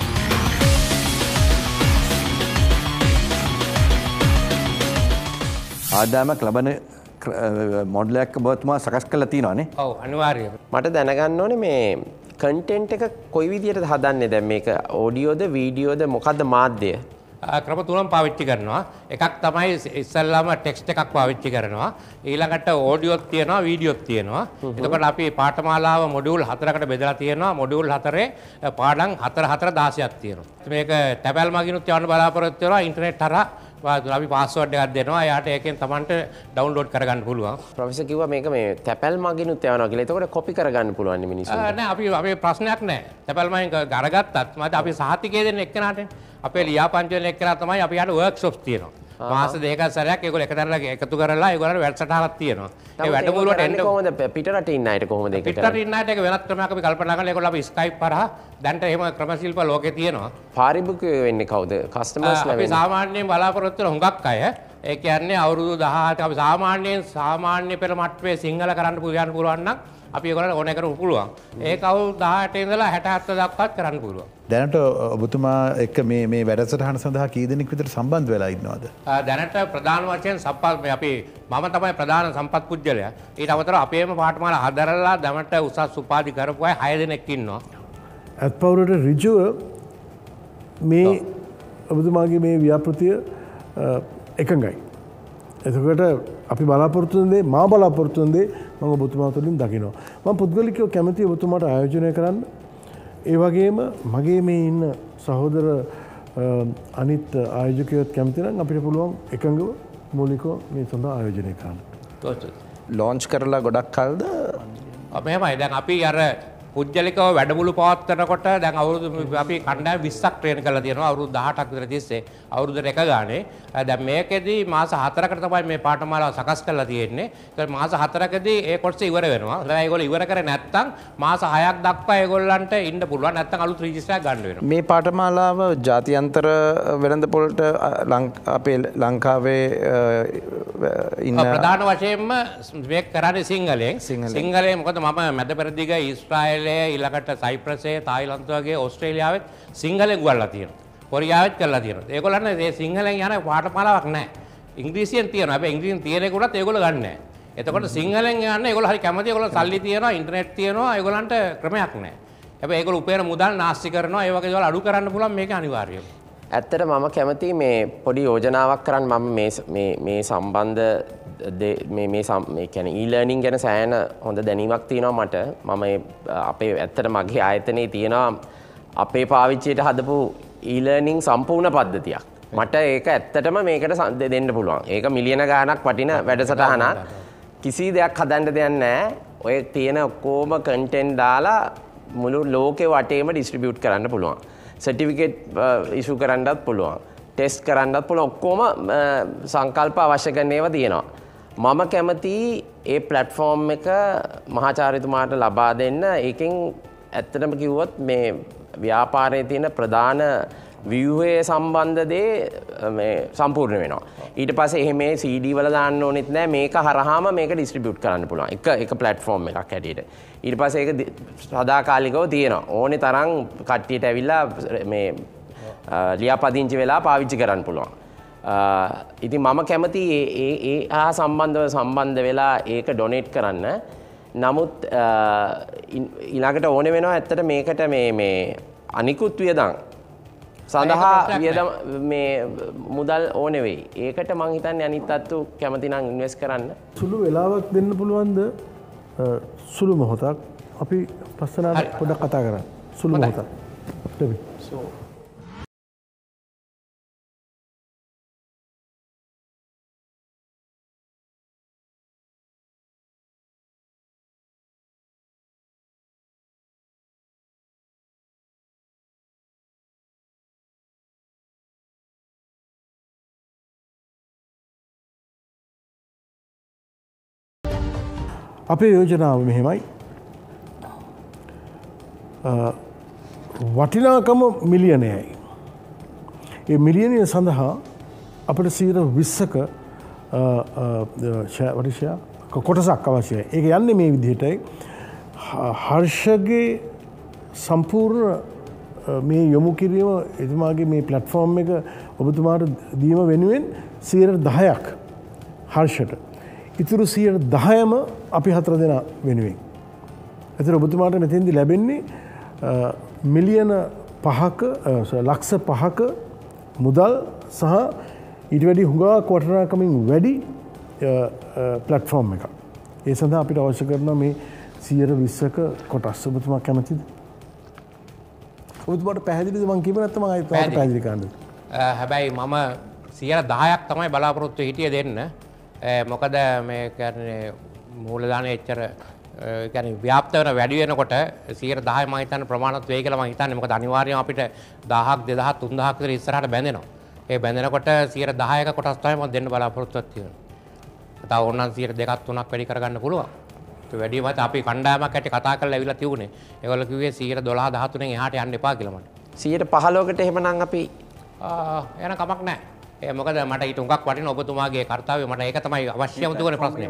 [SPEAKER 4] ආදායමක් ලබන මොඩලයක් ඔබතුමා සකස් කරලා තියෙනවානේ.
[SPEAKER 6] ඔව් අනිවාර්යයෙන්. මට දැනගන්න ඕනේ මේ කන්ටෙන්ට් එක කොයි විදිහටද හදන්නේ දැන් මේක ඔඩියෝද වීඩියෝද මොකද්ද මාධ්‍යය?
[SPEAKER 9] ක්‍රම තුනක් පාවිච්චි කරනවා. එකක් තමයි ඉස්සල්ලාම ටෙක්ස්ට් එකක් පාවිච්චි කරනවා. ඊළඟට ඔඩියෝත් තියෙනවා වීඩියෝත් තියෙනවා. එතකොට අපි පාඨමාලාව මොඩියුල් හතරකට බෙදලා තියෙනවා. මොඩියුල් හතරේ පාඩම් හතර හතර දාසයක් තියෙනවා. මේක ටැබල් මගිනුත් යවන්න බලාපොරොත්තු වෙනවා ඉන්ටර්නෙට් හරහා අපි පාස්වර්ඩ් එකක් දෙනවා. එයාට ඒකෙන් Tamanට ඩවුන්ලෝඩ් කරගන්න පුළුවන්.
[SPEAKER 6] ප්‍රොෆෙසර් කිව්වා මේක මේ තැපැල් මගිනුත් යවනවා කියලා. එතකොට කොපි කරගන්න පුළුවන් නේ මිනිස්සුන්ට.
[SPEAKER 9] නෑ අපි අපේ ප්‍රශ්නයක් නෑ. තැපැල් මගින් අරගත්තත් මට අපි සහතිකය දෙන්න එක්කනට අපේ ලියාපදිංචි වෙන එක්කන තමයි අපි යට වර්ක්ෂොප්ස් තියෙනවා. මාස දෙකක සැරයක් ඒගොල්ලෝ එකතැනට එකතු කරලා ඒගොල්ලන්ට වැඩසටහනක් තියෙනවා. ඒ වැඩමුළුවට එන්න
[SPEAKER 6] කොහොමද පිට රටේ ඉන්න අයට කොහොමද ඒකට?
[SPEAKER 9] පිට රටේ ඉන්න අයට ඒක වෙනත් ක්‍රමයක් අපි කල්පනා කරලා ඒගොල්ලෝ අපි ස්කයිප් හරහා දැන්ට එහෙම ක්‍රමශීල්ප ලෝකේ තියෙනවා.
[SPEAKER 6] පාරිභෝගිකයෝ වෙන්නේ කවුද? කස්ටමර්ස් ලා
[SPEAKER 9] අපි සාමාන්‍යයෙන් බලාපොරොත්තු වෙන හුඟක් අය ඒ කියන්නේ අවුරුදු දහහට අපි සාමාන්‍යයෙන් සාමාන්‍ය පෙළ මට්ටමේ සිංහල කරන්න පුළුවන් පුළුවන් නම් අපි ඒගොල්ලන්ට ඕනේ කරමු පුළුවන්. ඒක අවුරුදු දහඅට ඉඳලා හැට හත දක්වාත් කරන්න පුළුවන්.
[SPEAKER 7] දැනට ඔබතුමා එක්ක මේ මේ වැඩසටහන සඳහා කී දෙනෙක් විතර සම්බන්ධ වෙලා ඉන්නවද?
[SPEAKER 9] දැනට ප්‍රධාන වශයෙන් සම්පත් අපි මම තමයි ප්‍රධාන සම්පත් පුජ්‍යලයා. ඊට අමතරව අපේම පාඨමාලා හදරලා දැනට උසස් උපාධි කරපු අය හය දෙනෙක් ඉන්නවා.
[SPEAKER 5] අත්පවුරට ඍජුව මේ ඔබතුමාගේ මේ ව්‍යාපෘතිය එකඟයි. එතකොට අපි බලාපොරොත්තු වෙන දේ මා බලාපොරොත්තු වෙන දේ මම ඔබතුමා තුළින් දකිනවා. මම පුද්ගලිකව කැමතියි ඔබතුමාට ආයෝජනය කරන්න. ඒ වගේම මගේ මේ ඉන්න සහෝදර අනිත් ආයෝජකයොත් කැමති නම් අපිට පුළුවන් එකඟව මූලිකව මේ සඳහා ආයෝජනය කරන්න.
[SPEAKER 6] ලොන්ච් කරලා ගොඩක් කල්ද?
[SPEAKER 9] මෙහෙමයි දැන් අපි අර පුජ්‍යලිකව වැඩමුළු පවත්වනකොට දැන් අවුරුදු අපි කණ්ඩායම් විස්සක් ට්‍රේන් කරලා තියෙනවා අවුරුදු දහඅටක් විතර තිස්සේ අවුරුද්දට එක ගානේ. දැන් මේකෙදි මාස හතරකට තමයි මේ පාඨමාලාව සකස් කරලා තියෙන්නේ. ඒත් මාස හතරකදී ඒ කොටස ඉවර වෙනවා. දැන් ඒගොල්ලෝ ඉවර කරේ නැත්නම් මාස හයක් දක්වා ඒගොල්ලන්ට ඉන්න පුළුවන්. නැත්නම් අලුත් රිජිස්ටර් එකක් ගන්න වෙනවා.
[SPEAKER 6] මේ පාඨමාලාව ජාත්‍යන්තර වෙළඳපොළට අපේ ලංකාවේ ඉන්න
[SPEAKER 9] ප්‍රධාන වශයෙන්ම මේක කරන්නේ සිංහලෙන්. සිංහලෙන් මොකද මම මැද පෙරදිග ඊශ්‍රායල් ඊළඟට සයිප්‍රසයේ තායිලන්ත වගේ ඕස්ට්‍රේලියාවෙත් සිංහලෙන් ගුවල්ලා තියෙනවා. කොරියාවෙත් කරලා තියෙනවා. ඒගොල්ලන් මේ සිංහලෙන් යන පාඨමාලාවක් නැහැ. ඉංග්‍රීසියෙන් තියෙනවා. හැබැයි ඉංග්‍රීසියෙන් තියෙන එකට ඒගොල්ලෝ ගන්න නැහැ. එතකොට සිංහලෙන් යන්න ඒගොල්ලෝ හරි කැමති. ඒගොල්ලෝ සල්ලි තියෙනවා, ඉන්ටර්නෙට් තියෙනවා. ඒගොල්ලන්ට ක්‍රමයක් නැහැ. හැබැයි ඒගොල්ලෝ උපයන මුදල් නාස්ති කරනවා. ඒ වගේ දේවල් අඩු කරන්න පුළුවන් මේක අනිවාර්යයි.
[SPEAKER 6] ඇත්තට මම කැමති මේ පොඩි යෝජනාවක් කරන්න මම මේ මේ මේ සම්බන්ධ මේ මේ මේ කියන්නේ ඊ-ලර්නින් ගැන සෑහෙන හොඳ දැනීමක් තියෙනවා මට. මම අපේ ඇත්තට මගේ ආයතනයේ තියෙනවා අපේ පාවිච්චියට හදපු ඊ-ලර්නින් සම්පූර්ණ පද්ධතියක්. මට ඒක ඇත්තටම මේකට දෙන්න පුළුවන්. ඒක මිලියන ගාණක් වටින වැඩසටහනක්. කිසි දෙයක් හදන්න දෙයක් නැහැ. ඔය තියෙන ඔක්කොම කන්ටෙන්ට් දාලා මුළු ලෝකෙ වටේම ඩිස්ට්‍රිබියුට් කරන්න පුළුවන්. සර්ටිෆිකේට් ඉෂු කරන්නත් පුළුවන්. ටෙස්ට් කරන්නත් පුළුවන්. ඔක්කොම සංකල්ප අවශ්‍ය කරන ඒවා තියෙනවා. මම කැමති ඒ ප්ලැට්ෆෝම් එක මහාචාර්යතුමාට ලබා දෙන්න. ඒකෙන් ඇත්තටම කිව්වොත් මේ ව්‍යාපාරයේ තියෙන ප්‍රධාන ව්‍යුහයේ සම්බන්ධ දේ මේ සම්පූර්ණ වෙනවා. ඊට පස්සේ එහෙම මේ සී ඩී වල දාන්න ඕනෙත් නැහැ. මේක හරහාම මේක ඩිස්ට්‍රිබියුට් කරන්න පුළුවන්. එක එක ප්ලැට්ෆෝම් එකක් හැටියට. ඊට පස්සේ ඒක සදාකාලිකව තියෙනවා. ඕනේ තරම් කට්ටියට ඇවිල්ලා මේ ලියාපදිංචි වෙලා පාවිච්චි කරන්න පුළුවන්. ඉතින් මම කැමති ඒ ඒ හා සම්බන්ධව සම්බන්ධ වෙලා ඒක ඩොනේට් කරන්න. නමුත් ඊළඟට ඕනේ වෙනවා ඇත්තට මේකට මේ මේ අනිකුත් වියදම් සඳහා වියදම් මේ මුදල් ඕනේ වෙයි. ඒකට මං හිතන්නේ අනිත් අත්තු කැමති නම් ඉන්වෙස්ට් කරන්න.
[SPEAKER 5] සුළු වෙලාවක් දෙන්න පුළුවන්ද? සුළු මොහොතක් අපි පස්සනාට පොඩ්ඩක් කතා කරා. සුළු මොහොතක්. ඩෙවි.
[SPEAKER 2] So
[SPEAKER 5] අපේ යෝජනාව මෙහෙමයි. වටිනාකම මිලියනයයි. ඒ මිලියනය සඳහා අපට සීර විස්සක වටිෂය කොටසක් අවශ්‍යයි. ඒක යන්නේ මේ විදිහටයි. හර්ෂගේ සම්පූර්ණ මේ යොමු කිරීම එතුමාගේ මේ ප්ලට්ෆෝර්ම් එක ඔබතුමාට දීම වෙනුවෙන් සීර දහයක් හර්ෂට. ඉතුරු සීර දහයම අපි හතර දෙනා වෙනුවෙන්. එතකොට ඔබතුමාට මෙතෙන්දි ලැබෙන්නේ මිලියන පහක ලක්ෂ පහක මුදල් සහ ඊට වැඩි හුඟක් වටිනාකමින් වැඩි ප්ලැට්ෆෝම් එකක්. ඒ සඳහා අපිට අවශ්‍ය කරන මේ සියයට විස්සක කොටස්. ඔබතුමා කැමතිද? ඔබතුමාට පැහැදිලිද මං කියපු නැත්නම් මම ආයෙත් පැහැදිලි කරන්නද?
[SPEAKER 9] හැබැයි මම සියයට දහයක් තමයි බලාපොරොත්තු හිටියේ දෙන්න. මොකද මේ කියන්නේ මූලධානය එච්චර කියන්නේ ව්‍යාප්ත වෙන වැඩි වෙනකොට සියයට දහය මම හිතන්නේ ප්‍රමාණවත් වෙයි කියලා මම හිතන්නේ. මොකද අනිවාර්යයෙන් අපිට දහයක් දෙදහයක් තුන්දහයක් විතර ඉස්සරහට බැඳෙනවා. ඒ බැඳෙනකොට සියයට දහයක කොටස් තමයි මම දෙන්න බලාපොරොත්තුවක් තියෙනවා. තව ඕනනම් සියයට දෙකක් තුනක් වැඩි කරගන්න පුළුවන්. ඒ වැඩිම අපි කණ්ඩායමක් ඇටි කතා කරලා ඇවිල්ලා තියුනේ. ඒගොල්ලෝ කිව්වේ සියයට දොළහ දහතුනෙන් එහාට යන්න එපා කියලා මට.
[SPEAKER 6] සියයට පහළොවකට එහෙමනම් අපි
[SPEAKER 9] එන කමක් නැහැ. ඒ මොකද මට ඊට උඟක් වටින ඔබතුමාගේ කාර්යය මට ඒක තමයි අවශ්‍යම තුනේ ප්‍රශ්නේ.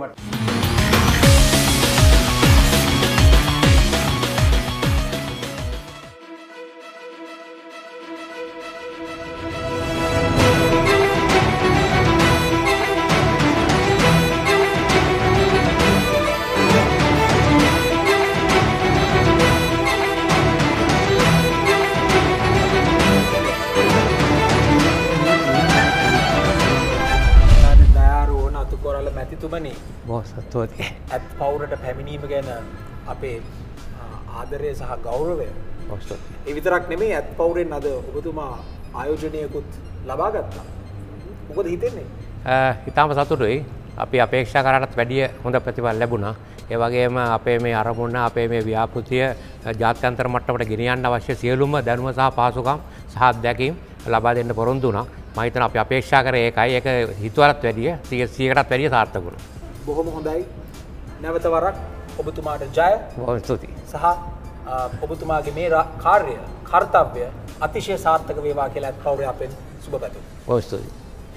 [SPEAKER 6] බොහොසත්තුවති.
[SPEAKER 2] ඇත් පවුරට පැමිණීම ගැන අපේ ආදරය සහ ගෞරවය. ඒ විතරක් නෙමෙයි ඇත් පවුරෙන් අද ඔබතුමා ආයෝජනයකුත් ලබා ගත්තා. මොකද හිතෙන්නේ?
[SPEAKER 9] හිතාම සතුටුයි. අපි අපේක්ෂා කරාටත් වැඩිය හොඳ ප්‍රතිඵල ලැබුණා. ඒ වගේම අපේ මේ අරමුණ අපේ මේ ව්‍යාපෘතිය ජාත්‍යන්තර මට්ටමට ගෙනියන්න අවශ්‍ය සියලුම දැනුම සහ පහසුකම් සහ අත්දැකීම් ලබා දෙන්න පොරොන්දු වුණා. මම හිතනවා අපි අපේක්ෂා කරේ ඒකයි. ඒක හිතුවටත් වැඩිය සියයකටත් වැඩිය සාර්ථක වුණා.
[SPEAKER 2] බොහොම හොඳයි. නැවත වරක් ඔබතුමාට ජය.
[SPEAKER 9] බොහොම ස්තුතියි.
[SPEAKER 2] සහ ඔබතුමාගේ මේ කාර්ය, කාර්යය අතිශය සාර්ථක වේවා කියලා ඇත් පවුරේ අපෙන් සුබ පැතුම්.
[SPEAKER 9] බොහොම ස්තුතියි.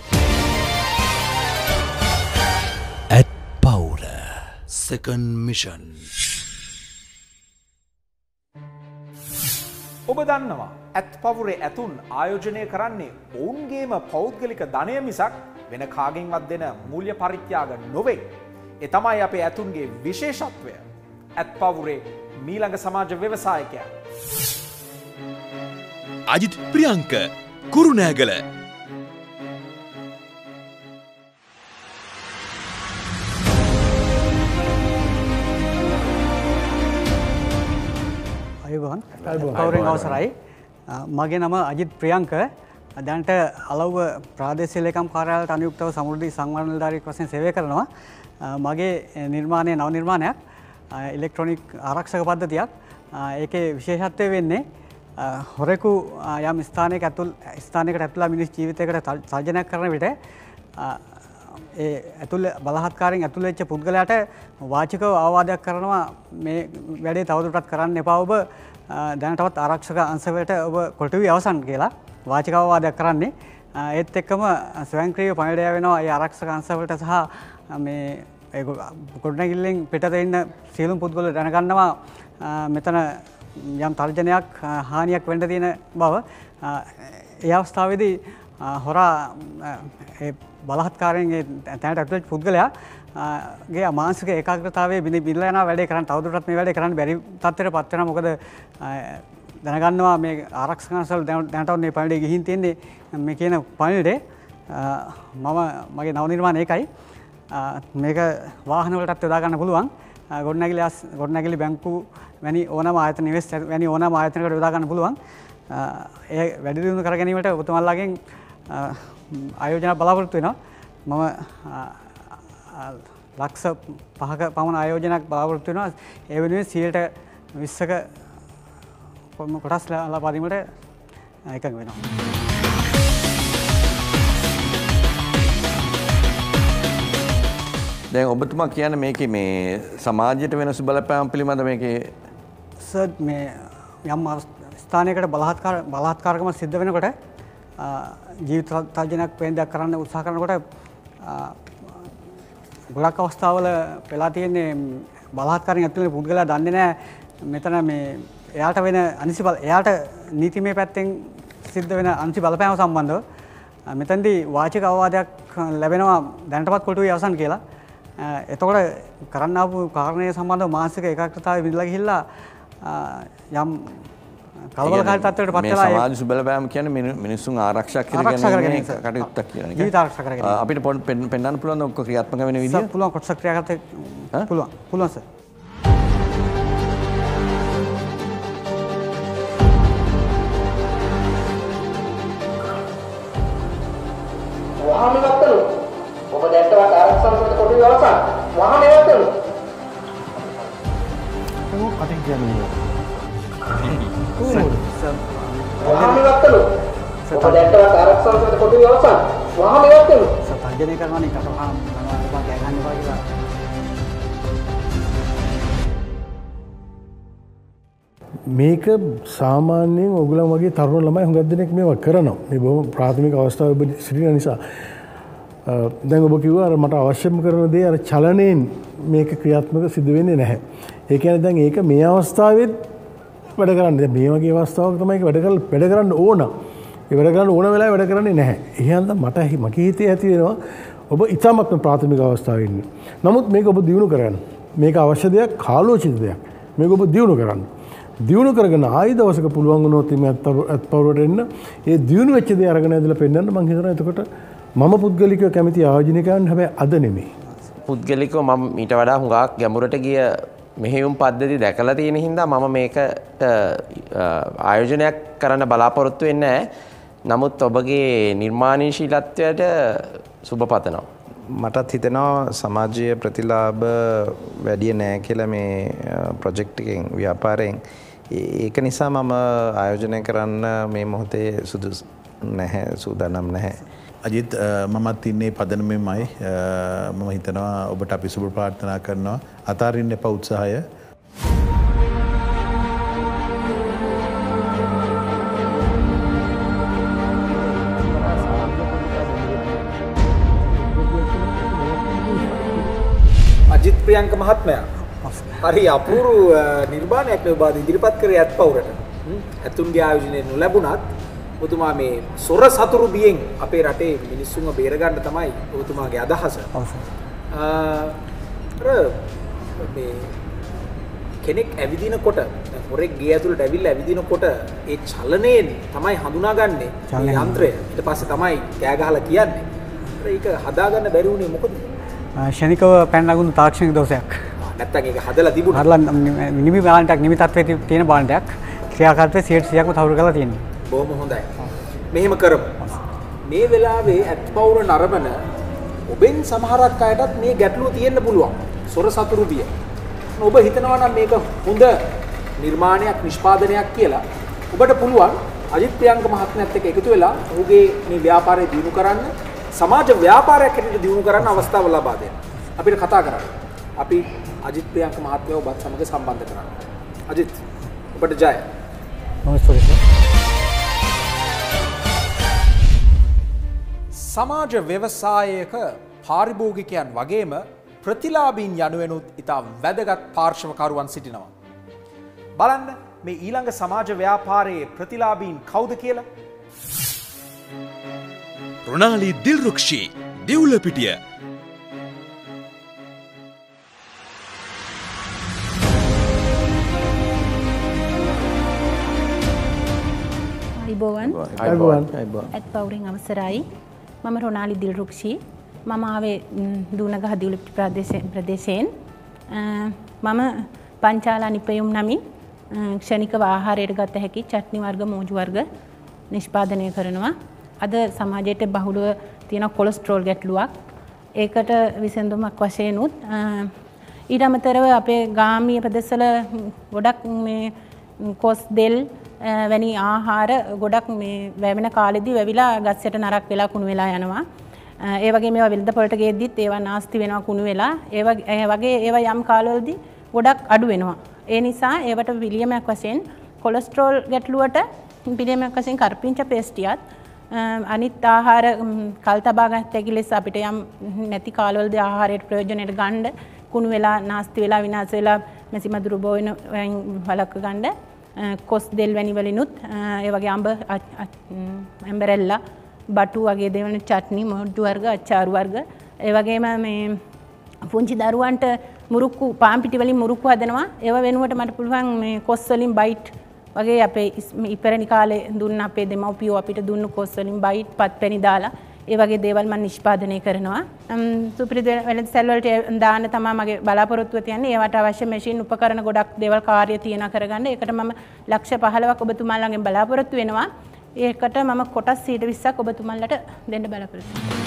[SPEAKER 1] ඇත් පවුර second mission.
[SPEAKER 2] ඔබ දන්නවා ඇත් පවුරේ ඇතුන් ආයෝජනය කරන්නේ ඔවුන්ගේම පෞද්ගලික ධනය මිසක් වෙන කාගෙන්වත් දෙන මූල්‍ය පරිත්‍යාග නොවේ. ඒ තමයි අපේ ඇතුන්ගේ විශේෂත්වය. ඇත් පවුරේ මීළඟ සමාජ ව්‍යවසායකයා
[SPEAKER 8] අජිත් ප්‍රියංක කුරුණෑගල.
[SPEAKER 10] අයුබෝවන්. පවුරෙන් අවසරයි. මගේ නම අජිත් ප්‍රියංක. දැනට අලව්ව ප්‍රාදේශීය ලේකම් කාර්යාලයට අනුයුක්තව සමෘද්ධි සංවර්ධන නිලධාරියෙක් වශයෙන් සේවය කරනවා. මගේ නිර්මාණය නව නිර්මාණයක් ඉලෙක්ට්‍රොනික ආරක්ෂක පද්ධතියක්. ඒකේ විශේෂත්වය වෙන්නේ හොරෙකු යම් ස්ථානයක ඇතුල් ස්ථානයකට ඇතුළත් මිනිස් ජීවිතයකට තර්ජනයක් කරන විට ඒ ඇතුළ බලහත්කාරයෙන් ඇතුළ වෙච්ච පුද්ගලයාට වාචිකව අවවාදයක් කරනවා මේ වැඩේ තවදුරටත් කරන්න එපා ඔබ දැනටවත් ආරක්ෂක අංශවලට ඔබ කොටුවේ අවසන් කියලා වාචික අවවාදයක් කරන්නේ. ඒත් එක්කම ස්වයංක්‍රීය පණිවිඩය වෙනවා ඒ ආරක්ෂක අංශවලට සහ මේ ඒ ගොඩනැගිල්ලෙන් පිටත ඉන්න සියලුම පුද්ගලයෝ දැනගන්නවා මෙතන යම් තර්ජනයක් හානියක් වෙන්න තියෙන බව. ඒ අවස්ථාවේදී හොරා ඒ බලහත්කාරයෙන් ඒ තැනට ඇතුළු වෙච්ච පුද්ගලයා ගේ මානසික ඒකාග්‍රතාවයේ බිඳලා යන වැඩේ කරන්න තවදුරටත් මේ වැඩේ කරන්න බැරි තත්ත්වයට පත් වෙනවා. මොකද දැනගන්නවා මේ ආරක්ෂක අංශවල දැනටවත් මේ පණිවිඩය ගිහින් තියෙන්නේ මේ කියන පණිවිඩේ මම මගේ නව නිර්මාණ ඒකයි. මේක වාහන වලටත් යොදා ගන්න පුළුවන්. ගොඩනැගිලි ගොඩනැගිලි බැංකු වැනි ඕනම ආයතන නිවෙස් වැනි ඕනම ආයතනයකට යොදා ගන්න පුළුවන්. ඒ වැඩි දියුණු කර ගැනීමට ඔබතුමාලාගෙන් ආයෝජන බලාපොරොත්තු වෙනවා. මම ලක්ෂ පහක පමණ ආයෝජනයක් බලාපොරොත්තු වෙනවා. ඒ වෙනුවෙන් සියයට විස්සක කොටස් ලබා දීමට එකඟ වෙනවා.
[SPEAKER 4] දැන් ඔබතුමා කියන්නේ මේකේ මේ සමාජයට වෙනස් බලපෑම් පිළිබඳ මේකේ
[SPEAKER 10] සර් මේ යම් ස්ථානයකට බලහත්කාර බලහත්කාරකම සිද්ධ වෙනකොට ජීවිත තර්ජනයක් වෙන්දයක් කරන්න උත්සාහ කරනකොට ගොඩක් අවස්ථාවල වෙලා තියෙන්නේ බලහත්කාරයෙන් ඇතුළේ පුද්ගලයා දන්නේ නැහැ මෙතන මේ එයාට වෙන අනිසි බල එයාට නීතිමය පැත්තෙන් සිද්ධ වෙන අනිසි බලපෑම සම්බන්ධව මෙතනදී වාචික අවවාදයක් ලැබෙනවා දැනටමත් කොටුවේ අවසන් කියලා. එතකොට කරන්න ආපු කාරණය සම්බන්ධව මානසික ඒකාග්‍රතාවය විඳලා ගිහිල්ලා යම් කලබලකාරී තත්ත්වයකට පත් වෙලා
[SPEAKER 4] මේ සමාජ බලපෑම කියන්නේ මිනිස්සුන් ආරක්ෂා කරගෙන ඉන්න කටයුත්තක් කියලා නේ.
[SPEAKER 10] ජීවිත ආරක්ෂා කරගෙන.
[SPEAKER 4] අපිට පෙන්වන්න පුළුවන් ඔක්කො ක්‍රියාත්මක වෙන විදිය.
[SPEAKER 10] සර් පුළුවන් කොටසක් ක්‍රියාගත පුළුවන්. පුළුවන් සර්.
[SPEAKER 11] वाहन वक्तलु ඔබ දැක්කවත් ආරක්ෂාවට කොටුවේ අවසන් වාහනේ වක්තලු
[SPEAKER 5] ඒක කටින් කියන්නේ
[SPEAKER 11] වාහනේ වක්තලු ඔබ දැක්කවත් ආරක්ෂාවට කොටුවේ අවසන් වාහනේ වක්තලු
[SPEAKER 10] සත්‍යජනය කරනවා නේ කටහඬ මොනවා ගෑ ගන්න එපා කියලා.
[SPEAKER 5] මේක සාමාන්‍යයෙන් ඔයගොල්ලෝ වගේ තරුණ ළමයි හුඟක් දෙනෙක් මේවා කරනවා. මේ බොහොම ප්‍රාථමික අවස්ථාවේ ඔබ සිටින නිසා දැන් ඔබ කිව්වා අර මට අවශ්‍යම කරන දේ අර චලනයෙන් මේක ක්‍රියාත්මක සිදු වෙන්නේ නැහැ. ඒ කියන්නේ දැන් ඒක මේ අවස්ථාවෙත් වැඩ කරන්නේ. දැන් මේ වගේ අවස්ථාවක තමයි ඒක වැඩ කරලා වැඩ කරන්න ඕන. ඒ වැඩ කරන්න ඕන වෙලාවෙ වැඩ කරන්නේ නැහැ. එහෙනම් මට මගේ හිතේ ඇති වෙනවා ඔබ ඉතාමත්ම ප්‍රාථමික අවස්ථාවේ ඉන්නේ. නමුත් මේක ඔබ දියුණු කරගන්න. මේක අවශ්‍ය දෙයක්, කාලෝචිත දෙයක්. මේක ඔබ දියුණු කරන්න. දියුණු කරගෙන ආයි දවසක පුළුවන් වුණොත් මේ අත්පවරට එන්න ඒ දියුණු වෙච්ච දේ අරගෙන ඇදලා පෙන්නන්න මම හිතනවා එතකොට මම පුද්ගලිකව කැමති ආයෝජනයකයන් හැබැයි අද නෙමෙයි.
[SPEAKER 6] පුද්ගලිකව මම ඊට වඩා හුඟක් ගැඹුරට ගිය මෙහෙයුම් පද්ධති දැකලා තියෙන හින්දා මම මේකට ආයෝජනයක් කරන්න බලාපොරොත්තු වෙන්නේ නැහැ. නමුත් ඔබගේ නිර්මාණශීලත්වයට සුබ පතනවා.
[SPEAKER 12] මටත් හිතෙනවා සමාජීය ප්‍රතිලාභ වැඩි නෑ කියලා මේ ප්‍රොජෙක්ට් එකෙන් ව්‍යාපාරයෙන්. ඒක නිසා මම ආයෝජනය කරන්න මේ මොහොතේ සුදුසු නැහැ, සූදානම් නැහැ.
[SPEAKER 7] අජිත් මමත් ඉන්නේ පදනමෙමයි. මම හිතනවා ඔබට අපි සුබ ප්‍රාර්ථනා කරනවා. අතාරින්න එපා උත්සාහය.
[SPEAKER 2] අජිත් ප්‍රියංක මහත්මයා හරි අපූර්ව නිර්මාණයක් ඔබ ඉදිරිපත් කරේ ඇත්පවුරට. ඇතුන්ගේ ආයෝජනය නොලැබුණත් ඔබතුමා මේ සොර සතුරු බියෙන් අපේ රටේ මිනිස්සුන්ව බේරගන්න තමයි ඔබතුමාගේ අදහස. අර මේ කෙනෙක් ඇවිදිනකොට හොරෙක් ගේ ඇතුළට ඇවිල්ලා ඇවිදිනකොට ඒ චලනයෙන් තමයි හඳුනාගන්නේ මේ යන්ත්‍රය. ඊට පස්සේ තමයි කෑ ගහලා කියන්නේ. ඒක හදාගන්න බැරි වුණේ මොකද?
[SPEAKER 10] ෂණිකව පැන නගුණු තාක්ෂණික දෝෂයක්.
[SPEAKER 2] නැත්තම් ඒක හදලා තිබුණා.
[SPEAKER 10] හදලා නිමි බාණ්ඩයක් නිමි තත්ත්වයේ තියෙන බාණ්ඩයක් ක්‍රියාකාරීත්වය සියයට සියයක්ම තවුරු කරලා තියෙනවා.
[SPEAKER 2] බොහොම හොඳයි. මෙහෙම කරමු. මේ වෙලාවේ ඇත්පවුර නරඹන ඔබෙන් සමහරක් අයටත් මේ ගැටලුව තියෙන්න පුළුවන්. සොර සතුරු බිය. ඔබ හිතනවා නම් මේක හොඳ නිර්මාණයක් නිෂ්පාදනයක් කියලා ඔබට පුළුවන් අජිත් ප්‍රියංක මහත්මයාත් එක්ක එකතු වෙලා ඔහුගේ මේ ව්‍යාපාරය දියුණු කරන්න, සමාජ ව්‍යාපාරයක් හැටියට දියුණු කරන්න අවස්ථාව ලබා දෙන්න. අපිට කතා කරන්න. අපි අජිත් ප්‍රියංක මහත්මයාව ඔබත් සමග සම්බන්ධ කරන්න. අජිත් ඔබට ජය. සමාජ ව්‍යවසායයක පාරිභෝගිකයන් වගේම ප්‍රතිලාභීන් යනුවෙනුත් ඉතා වැදගත් පාර්ශවකරුවන් සිටිනවා. බලන්න මේ ඊළඟ සමාජ ව්‍යාපාරයේ ප්‍රතිලාභීන් කවුද කියලා.
[SPEAKER 8] රොනාලි දිල්රුක්ෂි දෙවුලපිටිය.
[SPEAKER 13] අයිබෝවන් අයිබෝවන් ඇත් පවුරින් අවසරයි. මම රොනාලි දිල්රුක්ෂි. මම ආවේ දුනගහ දිවුලපිටි ප්‍රදේශයෙන්. මම පංචාලා නිපයුම් නමින් ක්ෂණිකව ආහාරයට ගත හැකි චට්නි වර්ග මෝජු වර්ග නිෂ්පාදනය කරනවා. අද සමාජයට බහුලව තියෙන කොලෙස්ටරෝල් ගැටලුවක්. ඒකට විසඳුමක් වශයෙන් උත් ඊට අමතරව අපේ ගාමීය ප්‍රදේශවල ගොඩක් මේ කොස් දෙල් වැනි ආහාර ගොඩක් මේ වැවෙන කාලෙදී වැවිලා ගස්යට නරක් වෙලා කුණු වෙලා යනවා. ඒ වගේ මේවා වෙළඳ පොළට ගෙද්දිත් ඒවා නාස්ති වෙනවා කුණු වෙලා. ඒ වගේ ඒවා යම් කාලවලදී ගොඩක් අඩු වෙනවා. ඒ නිසා ඒවට පිළියමක් වශයෙන් කොලෙස්ටරෝල් ගැටලුවට පිළියමක් වශයෙන් කරපිංච පේස්ටියත් අනිත් ආහාර කල් තබා ගන්න හැකි ලෙස අපිට යම් නැති කාලවලදී ආහාරයට ප්‍රයෝජනෙට ගන්න කුණු වෙලා නාස්ති වෙලා විනාශ වෙලා මැසි මදුරු බෝවෙන වලක්ව ගන්න කොස් දෙල් වැනි වලිනුත් ඒ වගේ අඹ ඇම්බරෙල්ලා බටු වගේ දේවල් චට්නි මොඩ්ඩු වර්ග අච්චාරු වර්ග ඒ වගේම මේ පුංචි දරුවන්ට මුරුක්කු පාන් පිටි වලින් මුරුක්කු හදනවා ඒව වෙනුවට මට පුළුවන් මේ කොස් වලින් බයිට් වගේ අපේ ඉපැරණි කාලේ දුන්න අපේ දෙමව්පියෝ අපිට දුන්නු කොස් වලින් බයිට් පත්පැණි දාලා ඒ වගේ දේවල් මම නිෂ්පාදනය කරනවා. සුපිරි වෙළඳ සැල් වලට දාන්න තමයි මගේ බලාපොරොත්තුව තියන්නේ. ඒවට අවශ්‍ය මැෂින් උපකරණ ගොඩක් දේවල් කාර්ය තියෙනවා කරගන්න. ඒකට මම ලක්ෂ පහළොවක් ඔබතුමාලගෙන් බලාපොරොත්තු වෙනවා. ඒකට මම කොටස් සීට විස්සක් ඔබතුමාලට දෙන්න බලාපොරොත්තු වෙනවා.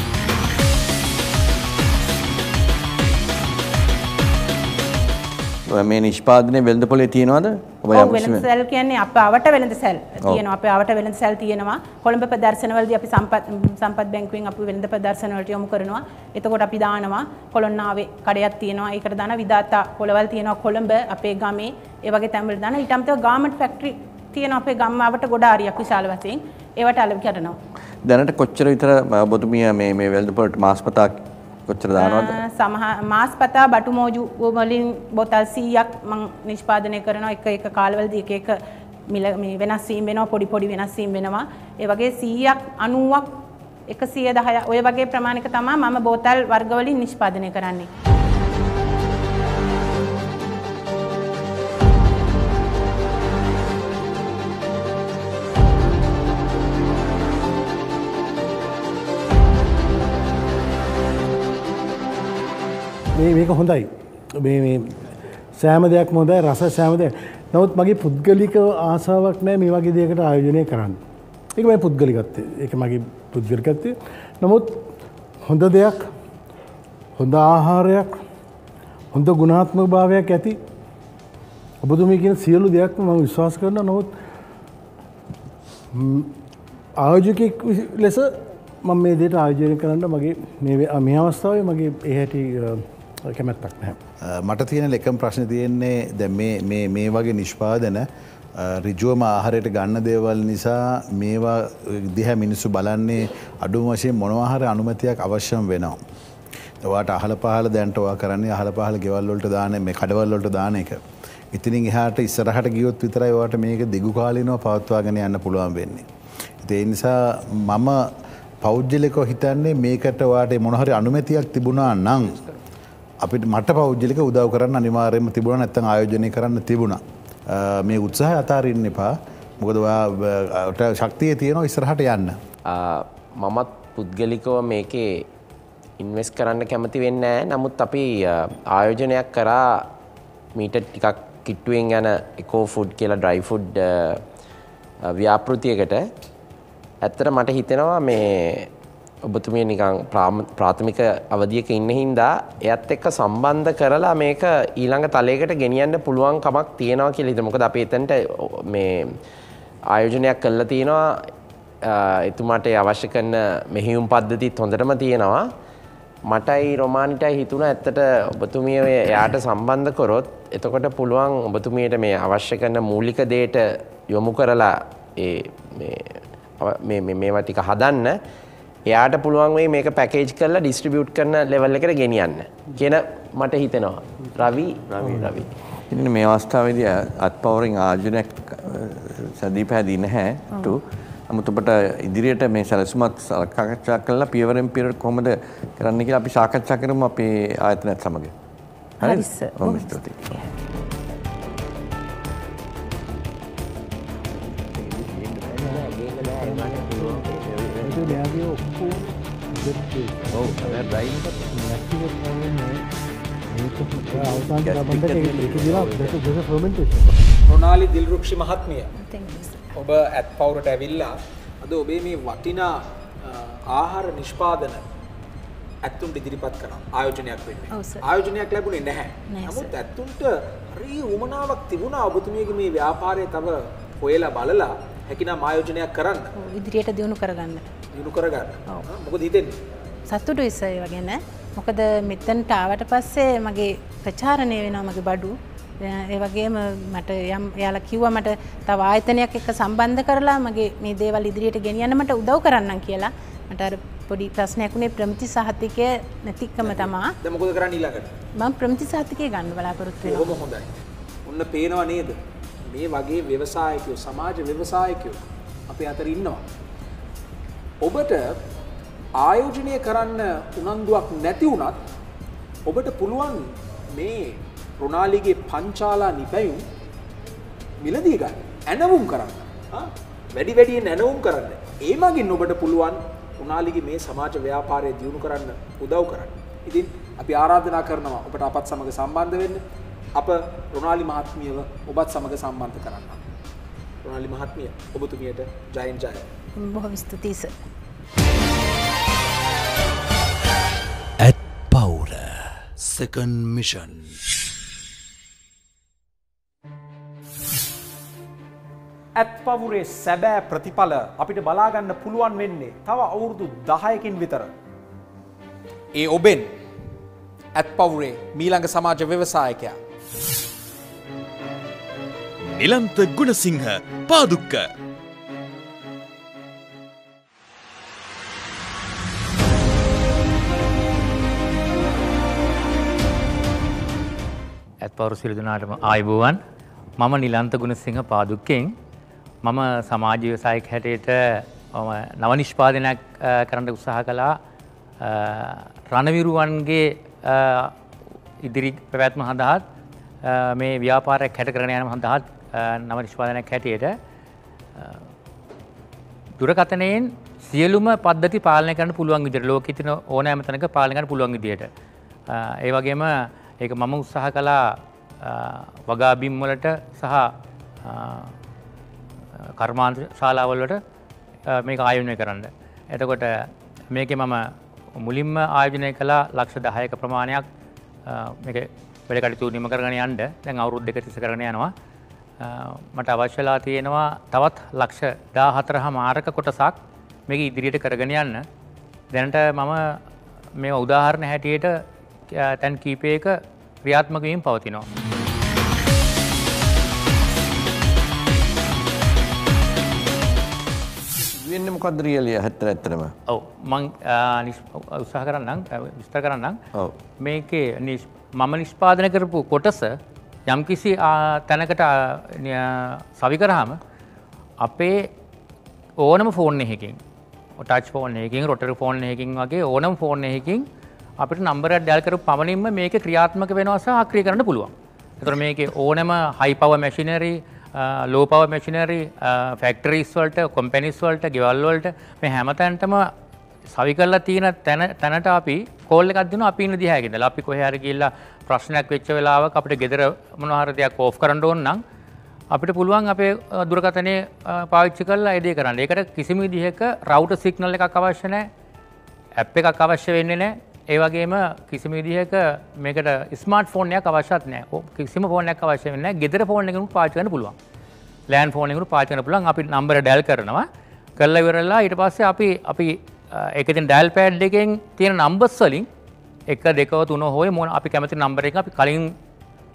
[SPEAKER 4] මේ නිෂ්පාදනයේ වෙළඳ පොලේ තියෙනවද?
[SPEAKER 13] ඔබ යම් වෙළඳ සැල් කියන්නේ අප අවට වෙළඳ සැල් තියෙනවා. අපේ අවට වෙළඳ සැල් තියෙනවා. කොළඹ ප්‍රදර්ශනවලදී අපි සම්පත් සම්පත් බැංකුවෙන් අපි වෙළඳ ප්‍රදර්ශන වලට යොමු කරනවා. එතකොට අපි දානවා කොළොන්නාවේ කඩයක් තියෙනවා. ඒකට දාන විදාතා පොළවල් තියෙනවා කොළඹ අපේ ගමේ. ඒ වගේ තැන්වල දාන ඊට අමතරව ගාමන්ට් ෆැක්ටරි තියෙනවා අපේ ගම්මාවට ගොඩ ආරියක් විශාල වශයෙන්. ඒවට අලෙවි කරනවා.
[SPEAKER 4] දැනට කොච්චර විතර ඔබතුමිය මේ මේ වෙළඳ පොලට මාස්පතා කොච්චර දානවද?
[SPEAKER 13] සමහර මාස්පතා බටු මෝජු වලින් බෝතල් සීයක් මම නිෂ්පාදනය කරනවා. එක එක කාලවලදී එක එක මිල මේ වෙනස් වීම වෙනවා, පොඩි පොඩි වෙනස් වීම වෙනවා. ඒ වගේ සීයක් අනූවක් එකසිය දහයක් ඔය වගේ ප්‍රමාණයක තමයි මම බෝතල් වර්ග වලින් නිෂ්පාදනය කරන්නේ.
[SPEAKER 5] මේ මේක හොඳයි. මේ මේ සෑම දෙයක්ම හොඳයි, රස සෑම දෙයක්. නමුත් මගේ පුද්ගලික ආසාවක් නැහැ මේ වගේ දෙයකට ආයෝජනය කරන්න. ඒක මගේ පුද්ගලිකත්වය. ඒක මගේ පුද්ගලිකත්වය. නමුත් හොඳ දෙයක්, හොඳ ආහාරයක්, හොඳ ගුණාත්මක භාවයක් ඇති ඔබතුමී කියන සියලු දෙයක්ම මම විශ්වාස කරනවා. නමුත් ආයෝජකෙක් ලෙස මම මේ දෙයට ආයෝජනය කරන්න මගේ මේ මේ අවස්ථාවේ මගේ ඒ හැටි කැමැත්තක් නැහැ.
[SPEAKER 7] මට තියෙන එකම ප්‍රශ්නේ තියෙන්නේ දැන් මේ මේ මේ වගේ නිෂ්පාදන ඍජුවම ආහාරයට ගන්න දේවල් නිසා මේවා දිහා මිනිස්සු බලන්නේ අඩුම වශයෙන් මොනවා හරි අනුමැතියක් අවශ්‍යම වෙනවා. ඔයාට අහල පහල දැන්ට ඔයා කරන්නේ අහල පහල ගෙවල් වලට දාන මේ කඩවල් වලට දාන එක. ඉතින් එහාට ඉස්සරහට ගියොත් විතරයි ඔයාට මේක දිගු කාලිනව පවත්වාගෙන යන්න පුළුවන් වෙන්නේ. ඒ නිසා මම පෞද්ගලිකව හිතන්නේ මේකට ඔයාට මොන හරි අනුමැතියක් තිබුණා නම් අපිට මට පෞද්ගලික උදව් කරන්න අනිවාර්යයෙන්ම තිබුණා නැත්නම් ආයෝජනය කරන්න තිබුණා. මේ උත්සාහය අතාරින්න එපා. මොකද ඔයාට ශක්තිය තියෙනවා ඉස්සරහට යන්න.
[SPEAKER 6] මමත් පුද්ගලිකව මේකේ ඉන්වෙස්ට් කරන්න කැමති වෙන්නේ නැහැ. නමුත් අපි ආයෝජනයක් කරා මීට ටිකක් කිට්ටුවෙන් යන එකෝ ෆුඩ් කියලා ඩ්‍රයි ෆුඩ් ව්‍යාපෘතියකට ඇත්තට මට හිතෙනවා මේ ඔබතුමිය නිකන් ප්‍රාථමික අවධියක ඉන්න හින්දා එයත් එක්ක සම්බන්ධ කරලා මේක ඊළඟ තලයකට ගෙනියන්න පුළුවන් කමක් තියෙනවා කියලා හිතමු. මොකද අපි එතනට මේ ආයෝජනයක් කළා තියෙනවා. එතුමාට අවශ්‍ය කරන මෙහෙයුම් පද්ධතිත් හොඳටම තියෙනවා. මටයි රොමානිටයි හිතුණා ඇත්තට ඔබතුමිය එයාට සම්බන්ධ කරොත් එතකොට පුළුවන් ඔබතුමියට මේ අවශ්‍ය කරන මූලික දේට යොමු කරලා ඒ මේ මේවා ටික හදන්න එයාට පුළුවන් වෙයි මේක පැකේජ් කරලා ඩිස්ට්‍රිබියුට් කරන ලෙවල් එකට ගෙනියන්න කියන මට හිතෙනවා. රවි රවි රවි
[SPEAKER 4] ඉතින් මේ අවස්ථාවේදී අත්පවරින් ආයෝජනයක් සැදී පැහැදී නැහැ ටු නමුත් ඔබට ඉදිරියට මේ සැලසුමත් සාකච්ඡා කරලා පියවරෙන් පියවරට කොහොමද කරන්න කියලා අපි සාකච්ඡා කරමු අපේ ආයතනයත් සමග.
[SPEAKER 13] හරි සර්.
[SPEAKER 4] බොහොම ස්තුතියි.
[SPEAKER 2] රොනාලි දිල්රුක්ෂි මහත්මිය ඔබ ඇත් පවුරට ඇවිල්ලා අද ඔබේ මේ වටිනා ආහාර නිෂ්පාදන ඇත්තුන්ට ඉදිරිපත් කරනවා ආයෝජනයක් වෙන්නේ. ආයෝජනයක් ලැබුණේ නැහැ. නමුත් ඇත්තුන්ට හරි උමනාවක් තිබුණා ඔබතුමියගේ මේ ව්‍යාපාරය තව හොයලා බලලා හැකිනම් ආයෝජනයක් කරන්න.
[SPEAKER 13] ඉදිරියට දියුණු කරගන්න.
[SPEAKER 2] දියුණු කරගන්න. මොකද හිතෙන්නේ?
[SPEAKER 13] සතුටුයි සර් ඒ වගේ නේ. මොකද මෙතනට ආවට පස්සේ මගේ ප්‍රචාරණය වෙනවා මගේ බඩු. ඒ වගේම මට යම් එයාලා කිව්වා මට තව ආයතනයක් එක්ක සම්බන්ධ කරලා මගේ මේ දේවල් ඉදිරියට ගෙනියන්න මට උදව් කරන්නම් කියලා. මට අර පොඩි ප්‍රශ්නයක් උනේ ප්‍රමිති සහතිකය නැතිකම තමයි.
[SPEAKER 2] දැන් මොකද කරන්න ඊළඟට?
[SPEAKER 13] මම ප්‍රමිති සහතිකය ගන්න බලාපොරොත්තු වෙනවා.
[SPEAKER 2] බොහොම හොඳයි. ඔන්න පේනව නේද? මේ වගේ ව්‍යවසායකයෝ සමාජ ව්‍යවසායකයෝ අපේ අතර ඉන්නවා. ඔබට ආයෝජනය කරන්න උනන්දුවක් නැති වුණත් ඔබට පුළුවන් මේ රොනාලිගේ පංචාලා නිපැයුම් මිලදී ගන්න. ඇනවුම් කරන්න. වැඩි වැඩියෙන් ඇනවුම් කරන්න. ඒ මගින් ඔබට පුළුවන් රොනාලිගේ මේ සමාජ ව්‍යාපාරය දියුණු කරන්න උදව් කරන්න. ඉතින් අපි ආරාධනා කරනවා ඔබට අපත් සමග සම්බන්ධ වෙන්න. අප රොනාලි මහත්මියව ඔබත් සමග සම්බන්ධ කරන්න. රොනාලි මහත්මිය ඔබතුමියට ජයෙන් ජය.
[SPEAKER 13] බොහොම ස්තුතියි sir.
[SPEAKER 1] At Paula Second Mission.
[SPEAKER 2] ඇත් පවුරේ සැබෑ ප්‍රතිඵල අපිට බලාගන්න පුළුවන් වෙන්නේ තව අවුරුදු දහයකින් විතර. ඒ ඔබෙන් ඇත් පවුරේ මීළඟ සමාජ ව්‍යවසායකයා
[SPEAKER 8] නිලන්ත ගුණසිංහ පාදුක්ක.
[SPEAKER 14] ඇත් පවුරු සියලු දෙනාටම ආයුබෝවන්. මම නිලන්ත ගුණසිංහ පාදුක්කෙන් මම සමාජ ව්‍යවසායක හැටියට නව නිෂ්පාදනයක් කරන්න උත්සාහ කළා. රණවිරුවන්ගේ ඉදිරි පැවැත්ම හඳහත් මේ ව්‍යාපාරයක් හැට කරගෙන යාම හඳහත් නව නිෂ්පාදනයක් හැටියට දුරකථනයෙන් සියලුම පද්ධති පාලනය කරන්න පුළුවන් විදිහට ලෝකෙ තියෙන ඕනෑම තැනක පාලනය කරන්න පුළුවන් විදිහට. ඒ වගේම ඒක මම උත්සාහ කළා වගා බිම් වලට සහ කර්මාන්ත ශාලාවල් වලට මේක ආයෝජනය කරන්න. එතකොට මේකේ මම මුලින්ම ආයෝජනය කළා ලක්ෂ දහයක ප්‍රමාණයක් මේක වැඩ කටයුතු නිම කරගෙන යන්න. දැන් අවුරුදු දෙක තිස්සේ කරගෙන යනවා. මට අවශ්‍යලා තියෙනවා තවත් ලක්ෂ දාහතරමාරක කොටසක් මේක ඉදිරියට කරගෙන යන්න. දැනට මම මේ උදාහරණ හැටියට තැන් කීපයක ක්‍රියාත්මක වීම පවතිනවා.
[SPEAKER 4] වෙන්නේ මොකද්ද රියලි ඇත්ත ඇත්තටම?
[SPEAKER 14] ඔව් මම උත්සාහ කරන්නම් විස්තර කරන්නම්. ඔව් මේකේ මම නිෂ්පාදනය කරපු කොටස යම්කිසි තැනකට සවි කරාම අපේ ඕනම ෆෝන් එකකින් ටච් ෆෝන් එකකින් රොටරි ෆෝන් එකකින් වගේ ඕනම ෆෝන් එකකින් අපිට නම්බරයක් ඩයල් කරපු පමණින්ම මේක ක්‍රියාත්මක වෙනවා සහ අක්‍රිය කරන්න පුළුවන්. ඒතර මේකේ ඕනම high power machinery low power machinery factories වලට කම්පැනිස් වලට ගෙවල් වලට මේ හැමතැනටම සවි කරලා තියෙන තැන තැනට අපි කෝල් එකක් දෙනවා අපි ඉන්න දිහා ඉඳලා අපි කොහේ හරි ගිහිල්ලා ප්‍රශ්නයක් වෙච්ච වෙලාවක අපිට ගෙදර මොනවා හරි දෙයක් ඕෆ් කරන්න ඕන නම් අපිට පුළුවන් අපේ දුරකථනයේ පාවිච්චි කරලා ඒ දේ කරන්න. ඒකට කිසිම විදිහක රවුටර් සිග්නල් එකක් අවශ්‍ය නැහැ. ඇප් එකක් අවශ්‍ය වෙන්නේ නැහැ. ඒ වගේම කිසිම විදිහක මේකට ස්මාර්ට් ෆෝන් එකක් අවශ්‍යත් නැහැ. කිසිම ෆෝන් එකක් අවශ්‍ය වෙන්නේ නැහැ. ගෙදර ෆෝන් එකකුත් පාවිච්චි කරන්න පුළුවන්. ලෑන්ඩ් ෆෝන් එකකුත් පාවිච්චි කරන්න පුළුවන්. අපි නම්බර ඩයල් කරනවා. කරලා ඉවරලා ඊට පස්සේ අපි අපි ඒක ඉතින් ඩයල් පෑඩ් එකෙන් තියෙන නම්බර්ස් වලින් එක දෙක තුන හොය මොන අපි කැමති නම්බර එක අපි කලින්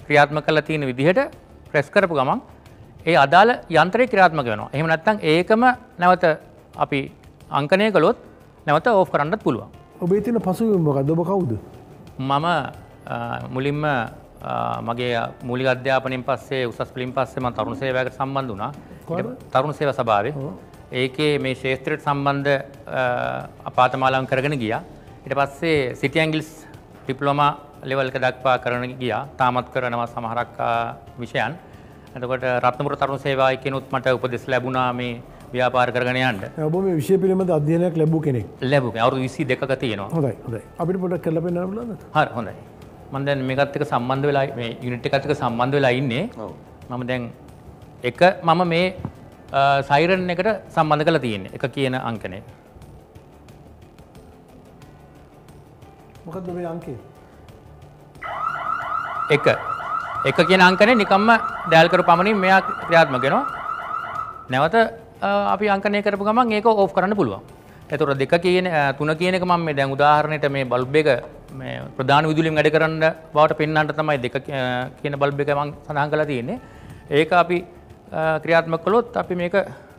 [SPEAKER 14] ක්‍රියාත්මක කරලා තියෙන විදිහට ප්‍රෙස් කරපු ගමන් ඒ අදාළ යන්ත්‍රය ක්‍රියාත්මක වෙනවා. එහෙම නැත්නම් ඒකම නැවත අපි අංකණය කළොත් නැවත ඕෆ් කරන්නත් පුළුවන්.
[SPEAKER 5] ඔබේ තියෙන පසුබිම මොකක්ද? ඔබ කවුද?
[SPEAKER 14] මම මුලින්ම මගේ මූලික අධ්‍යාපනයෙන් පස්සේ උසස් පෙළින් පස්සේ මම තරුණ සේවයකට සම්බන්ධ වුණා. තරුණ සේවා සභාවේ. ඒකේ මේ ක්ෂේත්‍රයට සම්බන්ධ පාඨමාලාවන් කරගෙන ගියා. ඊට පස්සේ සිටි ඇන්ග්ලිස් ඩිප්ලෝමා ලෙවල් එක දක්වා කරන ගියා. තාමත් කරනවා සමහරක් විෂයන්. එතකොට රත්නපුර තරුණ සේවායි කියනොත් මට උපදෙස් ලැබුණා මේ ව්‍යාපාර කරගෙන යන්න.
[SPEAKER 5] ඔබ මේ විෂය පිළිබඳ අධ්‍යයනයක් ලැබුව කෙනෙක්.
[SPEAKER 14] ලැබුවේ. අවුරුදු විසි දෙකක තියෙනවා.
[SPEAKER 5] හොඳයි හොඳයි. අපිට පොඩ්ඩක් කරලා පෙන්නන්න පුළුවන්ද?
[SPEAKER 14] හරි හොඳයි. මම දැන් මේකත් එක්ක සම්බන්ධ වෙලා මේ යුනිට් එකත් එක්ක සම්බන්ධ වෙලා ඉන්නේ. ඔව්. මම දැන් එක මම මේ සයිරන් එකට සම්බන්ධ කරලා තියෙන්නේ. එක කියන අංකනේ.
[SPEAKER 5] මොකද්ද මේ අංකය?
[SPEAKER 14] එක. එක කියන අංකනේ නිකම්ම ඩයල් කරපු පමණින් මෙයා ක්‍රියාත්මක වෙනවා. නැවත අපි අංකණය කරපු ගමන් ඒක ඕෆ් කරන්න පුළුවන්. එතකොට දෙක කියන තුන කියන එක මම මේ දැන් උදාහරණයට මේ බල්බ් එක මේ ප්‍රධාන විදුලියෙන් වැඩ කරන්න බවට පෙන්වන්නට තමයි දෙක කියන බල්බ් එක මම සඳහන් කරලා තියෙන්නේ. ඒක අපි ක්‍රියාත්මක කළොත් අපි මේක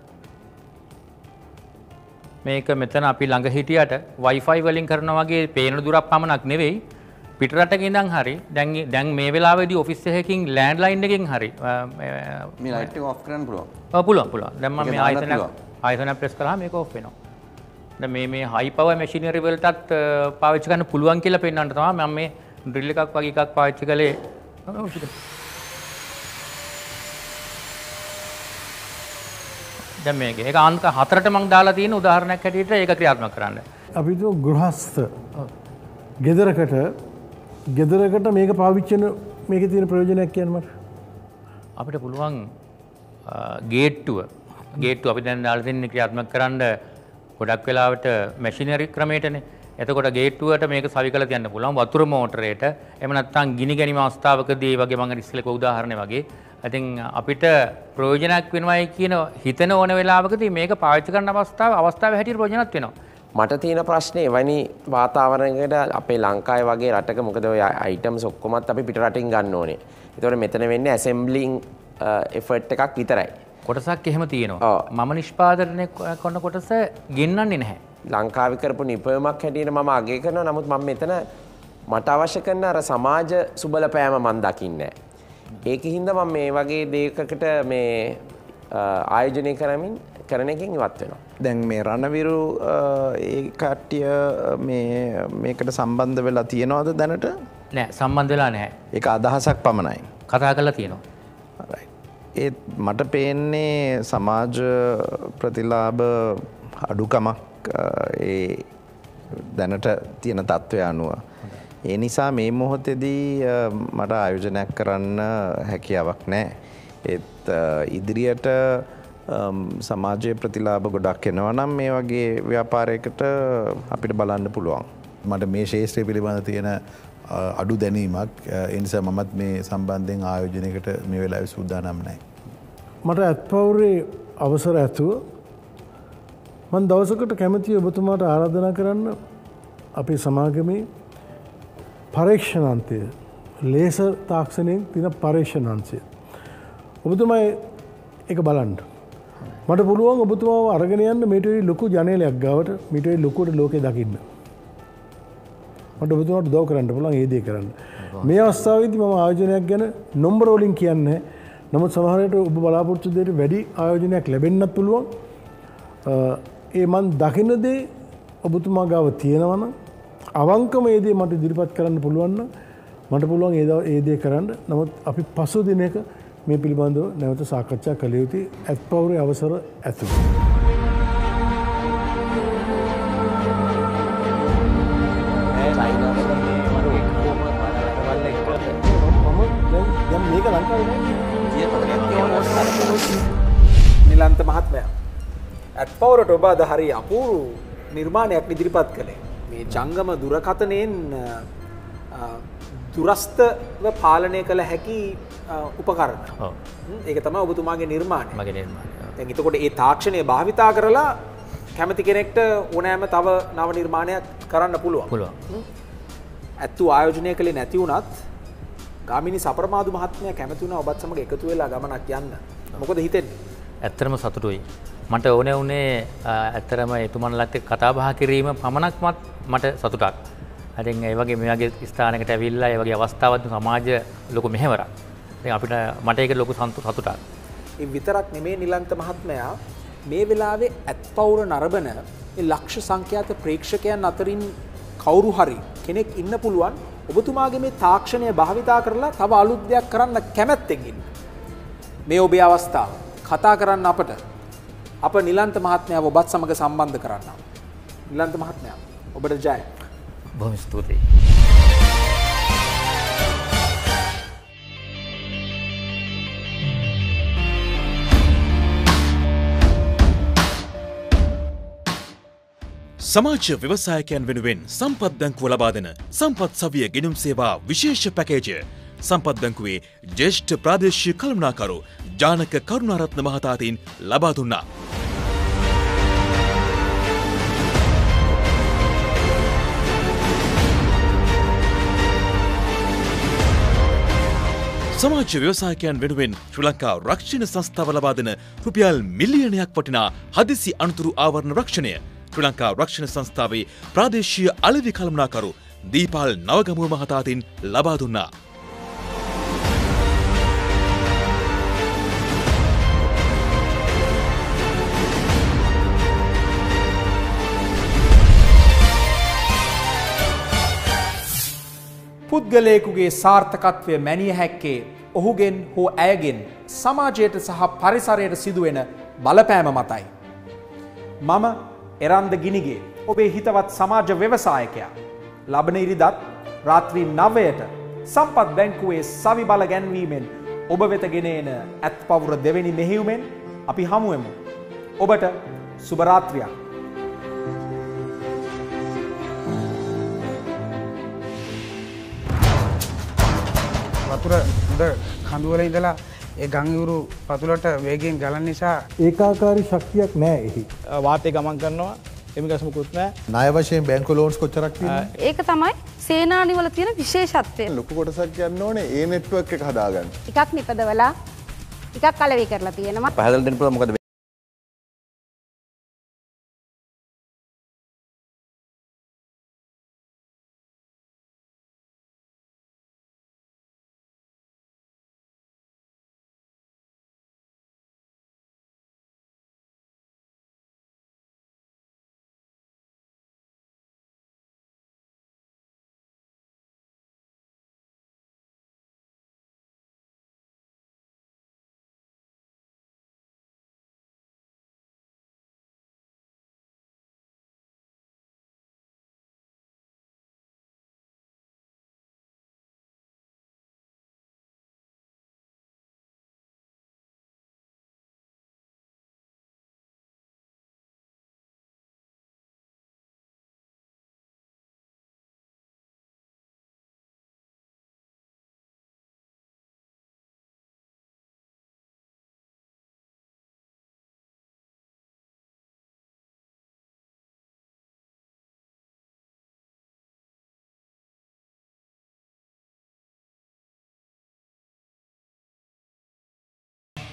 [SPEAKER 14] මේක මෙතන අපි ළඟ හිටියට Wi-Fi වලින් කරනා වගේ පේන දුරක් පමණක් නෙවෙයි පිටරටක ඉඳන් හරි දැන් දැන් මේ වෙලාවේදී ඔෆිස් එකකින් ලෑන්ඩ්ලයින් එකකින් හරි
[SPEAKER 4] මේ ලයිට් එක ඔෆ් කරන්න පුළුවන්.
[SPEAKER 14] ඔව් පුළුවන් පුළුවන්. දැන් මම මේ ආයතනයක් ආයතනයක් ප්‍රෙස් කරාම මේක ඔෆ් වෙනවා. දැන් මේ මේ හයි පවර් මැෂිනරි වලටත් පාවිච්චි කරන්න පුළුවන් කියලා පෙන්වන්න තමයි මම මේ ඩ්‍රිල් එකක් වගේ එකක් පාවිච්චි කළේ. දැන් මේක ඒක අංක හතරට මම දාලා තියෙන උදාහරණයක් හැටියට ඒක ක්‍රියාත්මක කරන්න.
[SPEAKER 5] අපි તો ගෘහස්ත ගෙදරකට ගෙදරකට මේක පාවිච්චි කරන මේකේ තියෙන ප්‍රයෝජනයක් කියන්න මට.
[SPEAKER 14] අපිට පුළුවන් ගේට්ටුව ගේට්ටුව අපි දැන් දාලා තින්නේ ක්‍රියාත්මක කරන්න ගොඩක් වෙලාවට මැෂිනරි ක්‍රමයටනේ. එතකොට ගේට්ටුවට මේක සවි කරලා තියන්න පුළුවන් වතුර මෝටරේට. එහෙම නැත්නම් ගිනි ගැනීම අවස්ථාවකදී වගේ මම ඉස්සෙල්ලා කිව්ව උදාහරණය වගේ. ඉතින් අපිට ප්‍රයෝජනයක් වෙනවයි කියන හිතන ඕන වෙලාවකදී මේක පාවිච්චි කරන අවස්ථාව අවස්ථාවේ හැටියට ප්‍රයෝජනවත් වෙනවා.
[SPEAKER 6] මට තියෙන ප්‍රශ්නේ එවැනි වාතාවරණයකට අපේ ලංකාවේ වගේ රටක මොකද ඔය අයිටම්ස් ඔක්කොමත් අපි පිට රටින් ගන්න ඕනේ. ඒතකොට මෙතන වෙන්නේ ඇසෙම්බ්ලිං එෆර්ට් එකක් විතරයි.
[SPEAKER 14] කොටසක් එහෙම තියෙනවා. මම නිෂ්පාදනය කරන කොටස ගෙන්නන්නේ නැහැ.
[SPEAKER 6] ලංකාවේ කරපු නිපැයුමක් හැටියට මම අගය කරනවා. නමුත් මම මෙතන මට අවශ්‍ය කරන අර සමාජ සුබලපෑම මම දකින්නේ නැහැ. ඒකින්ද මම මේ වගේ දෙයකට මේ ආයෝජනය කරමින් කරන එකෙන් ඉවත් වෙනවා.
[SPEAKER 12] දැන් මේ රණවිරු ඒ කට්ටිය මේ මේකට සම්බන්ධ වෙලා තියෙනවද දැනට?
[SPEAKER 14] නෑ සම්බන්ධ වෙලා නැහැ.
[SPEAKER 12] ඒක අදහසක් පමණයි.
[SPEAKER 14] කතා කරලා තියෙනවා.
[SPEAKER 12] ඒත් මට පේන්නේ සමාජ ප්‍රතිලාභ අඩුකමක් ඒ දැනට තියෙන තත්ත්වය අනුව. ඒ නිසා මේ මොහොතේදී මට ආයෝජනයක් කරන්න හැකියාවක් නැහැ. ඒත් ඉදිරියට සමාජයේ ප්‍රතිලාභ ගොඩක් එනවා නම් මේ වගේ ව්‍යාපාරයකට අපිට බලන්න පුළුවන්.
[SPEAKER 7] මට මේ ශේෂ්ත්‍රය පිළිබඳ තියෙන අඩු දැනීමක් ඒ නිසා මමත් මේ සම්බන්ධයෙන් ආයෝජනයකට මේ වෙලාවේ සූදානම් නැහැ.
[SPEAKER 5] මට ඇත්පවුරේ අවසර ඇතුව මම දවසකට කැමතියි ඔබතුමාට ආරාධනා කරන්න අපේ සමාගමේ පරීක්ෂණාන්තය ලේසර් තාක්ෂණයෙන් තියෙන පරීක්ෂණාංශය. ඔබතුමා ඒක බලන්න. මට පුළුවන් ඔබතුමාව අරගෙන යන්න මේට වැඩි ලොකු ජනේලයක් ගාවට මේට වැඩි ලොකුට ලෝකේ දකින්න. මට ඔබතුමාට උදව් කරන්න පුළුවන් ඒ දේ කරන්න. මේ අවස්ථාවේදී මම ආයෝජනයක් ගැන නම්බර වලින් කියන්නේ නමුත් සමහර විට ඔබ බලාපොරොත්තු දෙයට වැඩි ආයෝජනයක් ලැබෙන්නත් පුළුවන්. ඒ මන් දකින දේ ඔබතුමා ගාව තියෙනවා නම් අවංකම ඒ දේ මට ඉදිරිපත් කරන්න පුළුවන් නම් මට පුළුවන් ඒ ඒ දේ කරන්න. නමුත් අපි පසු දිනයක මේ පිළිබඳව නැවත සාකච්ඡා කළ යුතුයි ඇත්පවුරේ අවසර ඇතුව. මේක
[SPEAKER 2] නිලන්ත මහත්මයා ඇත්පවුරට ඔබ අද හරි අපූරු නිර්මාණයක් ඉදිරිපත් කළේ. මේ ජංගම දුරකථනයෙන් දුරස්ථව පාලනය කළ හැකි උපකරණ. ඒක තමයි ඔබතුමාගේ නිර්මාණය.
[SPEAKER 14] මගේ නිර්මාණය.
[SPEAKER 2] දැන් එතකොට ඒ තාක්ෂණය භාවිතා කරලා කැමති කෙනෙක්ට ඕනෑම තව නව නිර්මාණයක් කරන්න පුළුවන්.
[SPEAKER 14] පුළුවන්.
[SPEAKER 2] ඇත්තු ආයෝජනය කළේ නැති වුණත් ගාමිණී සපරමාදු මහත්මයා කැමති වුණා ඔබත් සමග එකතු වෙලා ගමනක් යන්න. මොකද හිතෙන්නේ?
[SPEAKER 14] ඇත්තටම සතුටුයි. මට ඕනේ වුණේ ඇත්තටම එතුමන්ලත් එක්ක කතා බහ කිරීම පමණක්මත් මට සතුටක්. ඉතින් ඒ වගේ මේ වගේ ස්ථානයකට ඇවිල්ලා ඒ වගේ අවස්ථාවක් සමාජ ලොකු මෙහෙවරක්. ඉතින් අපිට මට ඒක ලොකු සතුටක්.
[SPEAKER 2] ඒ විතරක් නෙමේ නිලන්ත මහත්මයා මේ වෙලාවේ ඇත්පවුර නරඹන ඒ ලක්ෂ සංඛ්‍යාත ප්‍රේක්ෂකයන් අතරින් කවුරු හරි කෙනෙක් ඉන්න පුළුවන් ඔබතුමාගේ මේ තාක්ෂණය භාවිතා කරලා තව අලුත් දෙයක් කරන්න කැමැත්තෙන් ඉන්න. මේ ඔබේ අවස්ථාව කතා කරන්න අපට අප නිලන්ත මහත්මයාව ඔබත් සමග සම්බන්ධ කරන්නම්. නිලන්ත මහත්මයා ඔබට ජය.
[SPEAKER 14] බොහොම ස්තුතියි.
[SPEAKER 8] සමාජ ව්‍යවසායකයන් වෙනුවෙන් සම්පත් බැංකුව ලබා දෙන සම්පත් සවිය ගෙනුම් සේවා විශේෂ පැකේජය සම්පත් බැංකුවේ ජ්‍යෙෂ්ඨ ප්‍රාදේශීය කළමනාකරු ජානක කරුණාරත්න මහතාටින් ලබා දුන්නා. සමාජ ව්‍යවසායකයන් වෙනුවෙන් ශ්‍රී ලංකා රක්ෂණ සංස්ථාව ලබා දෙන රුපියල් මිලියනයක් වටිනා හදිසි අනතුරු ආවරණ රක්ෂණය ශ්‍රී ලංකා රක්ෂණ සංස්ථාවේ ප්‍රාදේශීය අලෙවි කළමනාකරු දීපාල් නවගමුව මහතාටින් ලබා දුන්නා.
[SPEAKER 2] පුද්ගලයෙකුගේ සාර්ථකත්වය මැනිය හැක්කේ ඔහුගෙන් හෝ ඇයගෙන් සමාජයට සහ පරිසරයට සිදුවෙන බලපෑම මතයි. මම එරන්ද ගිනිගේ ඔබේ හිතවත් සමාජ ව්‍යවසායකයා ලබන ඉරිදත් රාත්‍රී නවයට සම්පත් බැංකුවේ සවි බල ගැන්වීමෙන් ඔබ වෙත ගෙන එන ඇත්පවුර දෙවෙනි මෙහෙයුමෙන් අපි හමුවෙමු. ඔබට සුබ රාත්‍රියක්.
[SPEAKER 15] වතුර හොඳ කඳුවල ඉඳලා ඒ ගංගුරු පතුලට වේගයෙන් ගලන නිසා
[SPEAKER 5] ඒකාකාරී ශක්තියක් නැහැ එහි.
[SPEAKER 16] වාතය ගමන් කරනවා එමිගස් මුකුත් නැහැ.
[SPEAKER 7] ණය වශයෙන් බැංකු ලෝන්ස් කොච්චරක් තියෙනවද?
[SPEAKER 17] ඒක තමයි සේනානිවල තියෙන විශේෂත්වය.
[SPEAKER 18] ලොකු කොටසක් යන්න ඕනේ ඒ නෙට්වර්ක් එක හදාගන්න.
[SPEAKER 17] එකක් නිපදවලා එකක් අලෙවි කරලා තියෙනවා.
[SPEAKER 4] පැහැදිලි දෙන්න පුළුවන් මොකද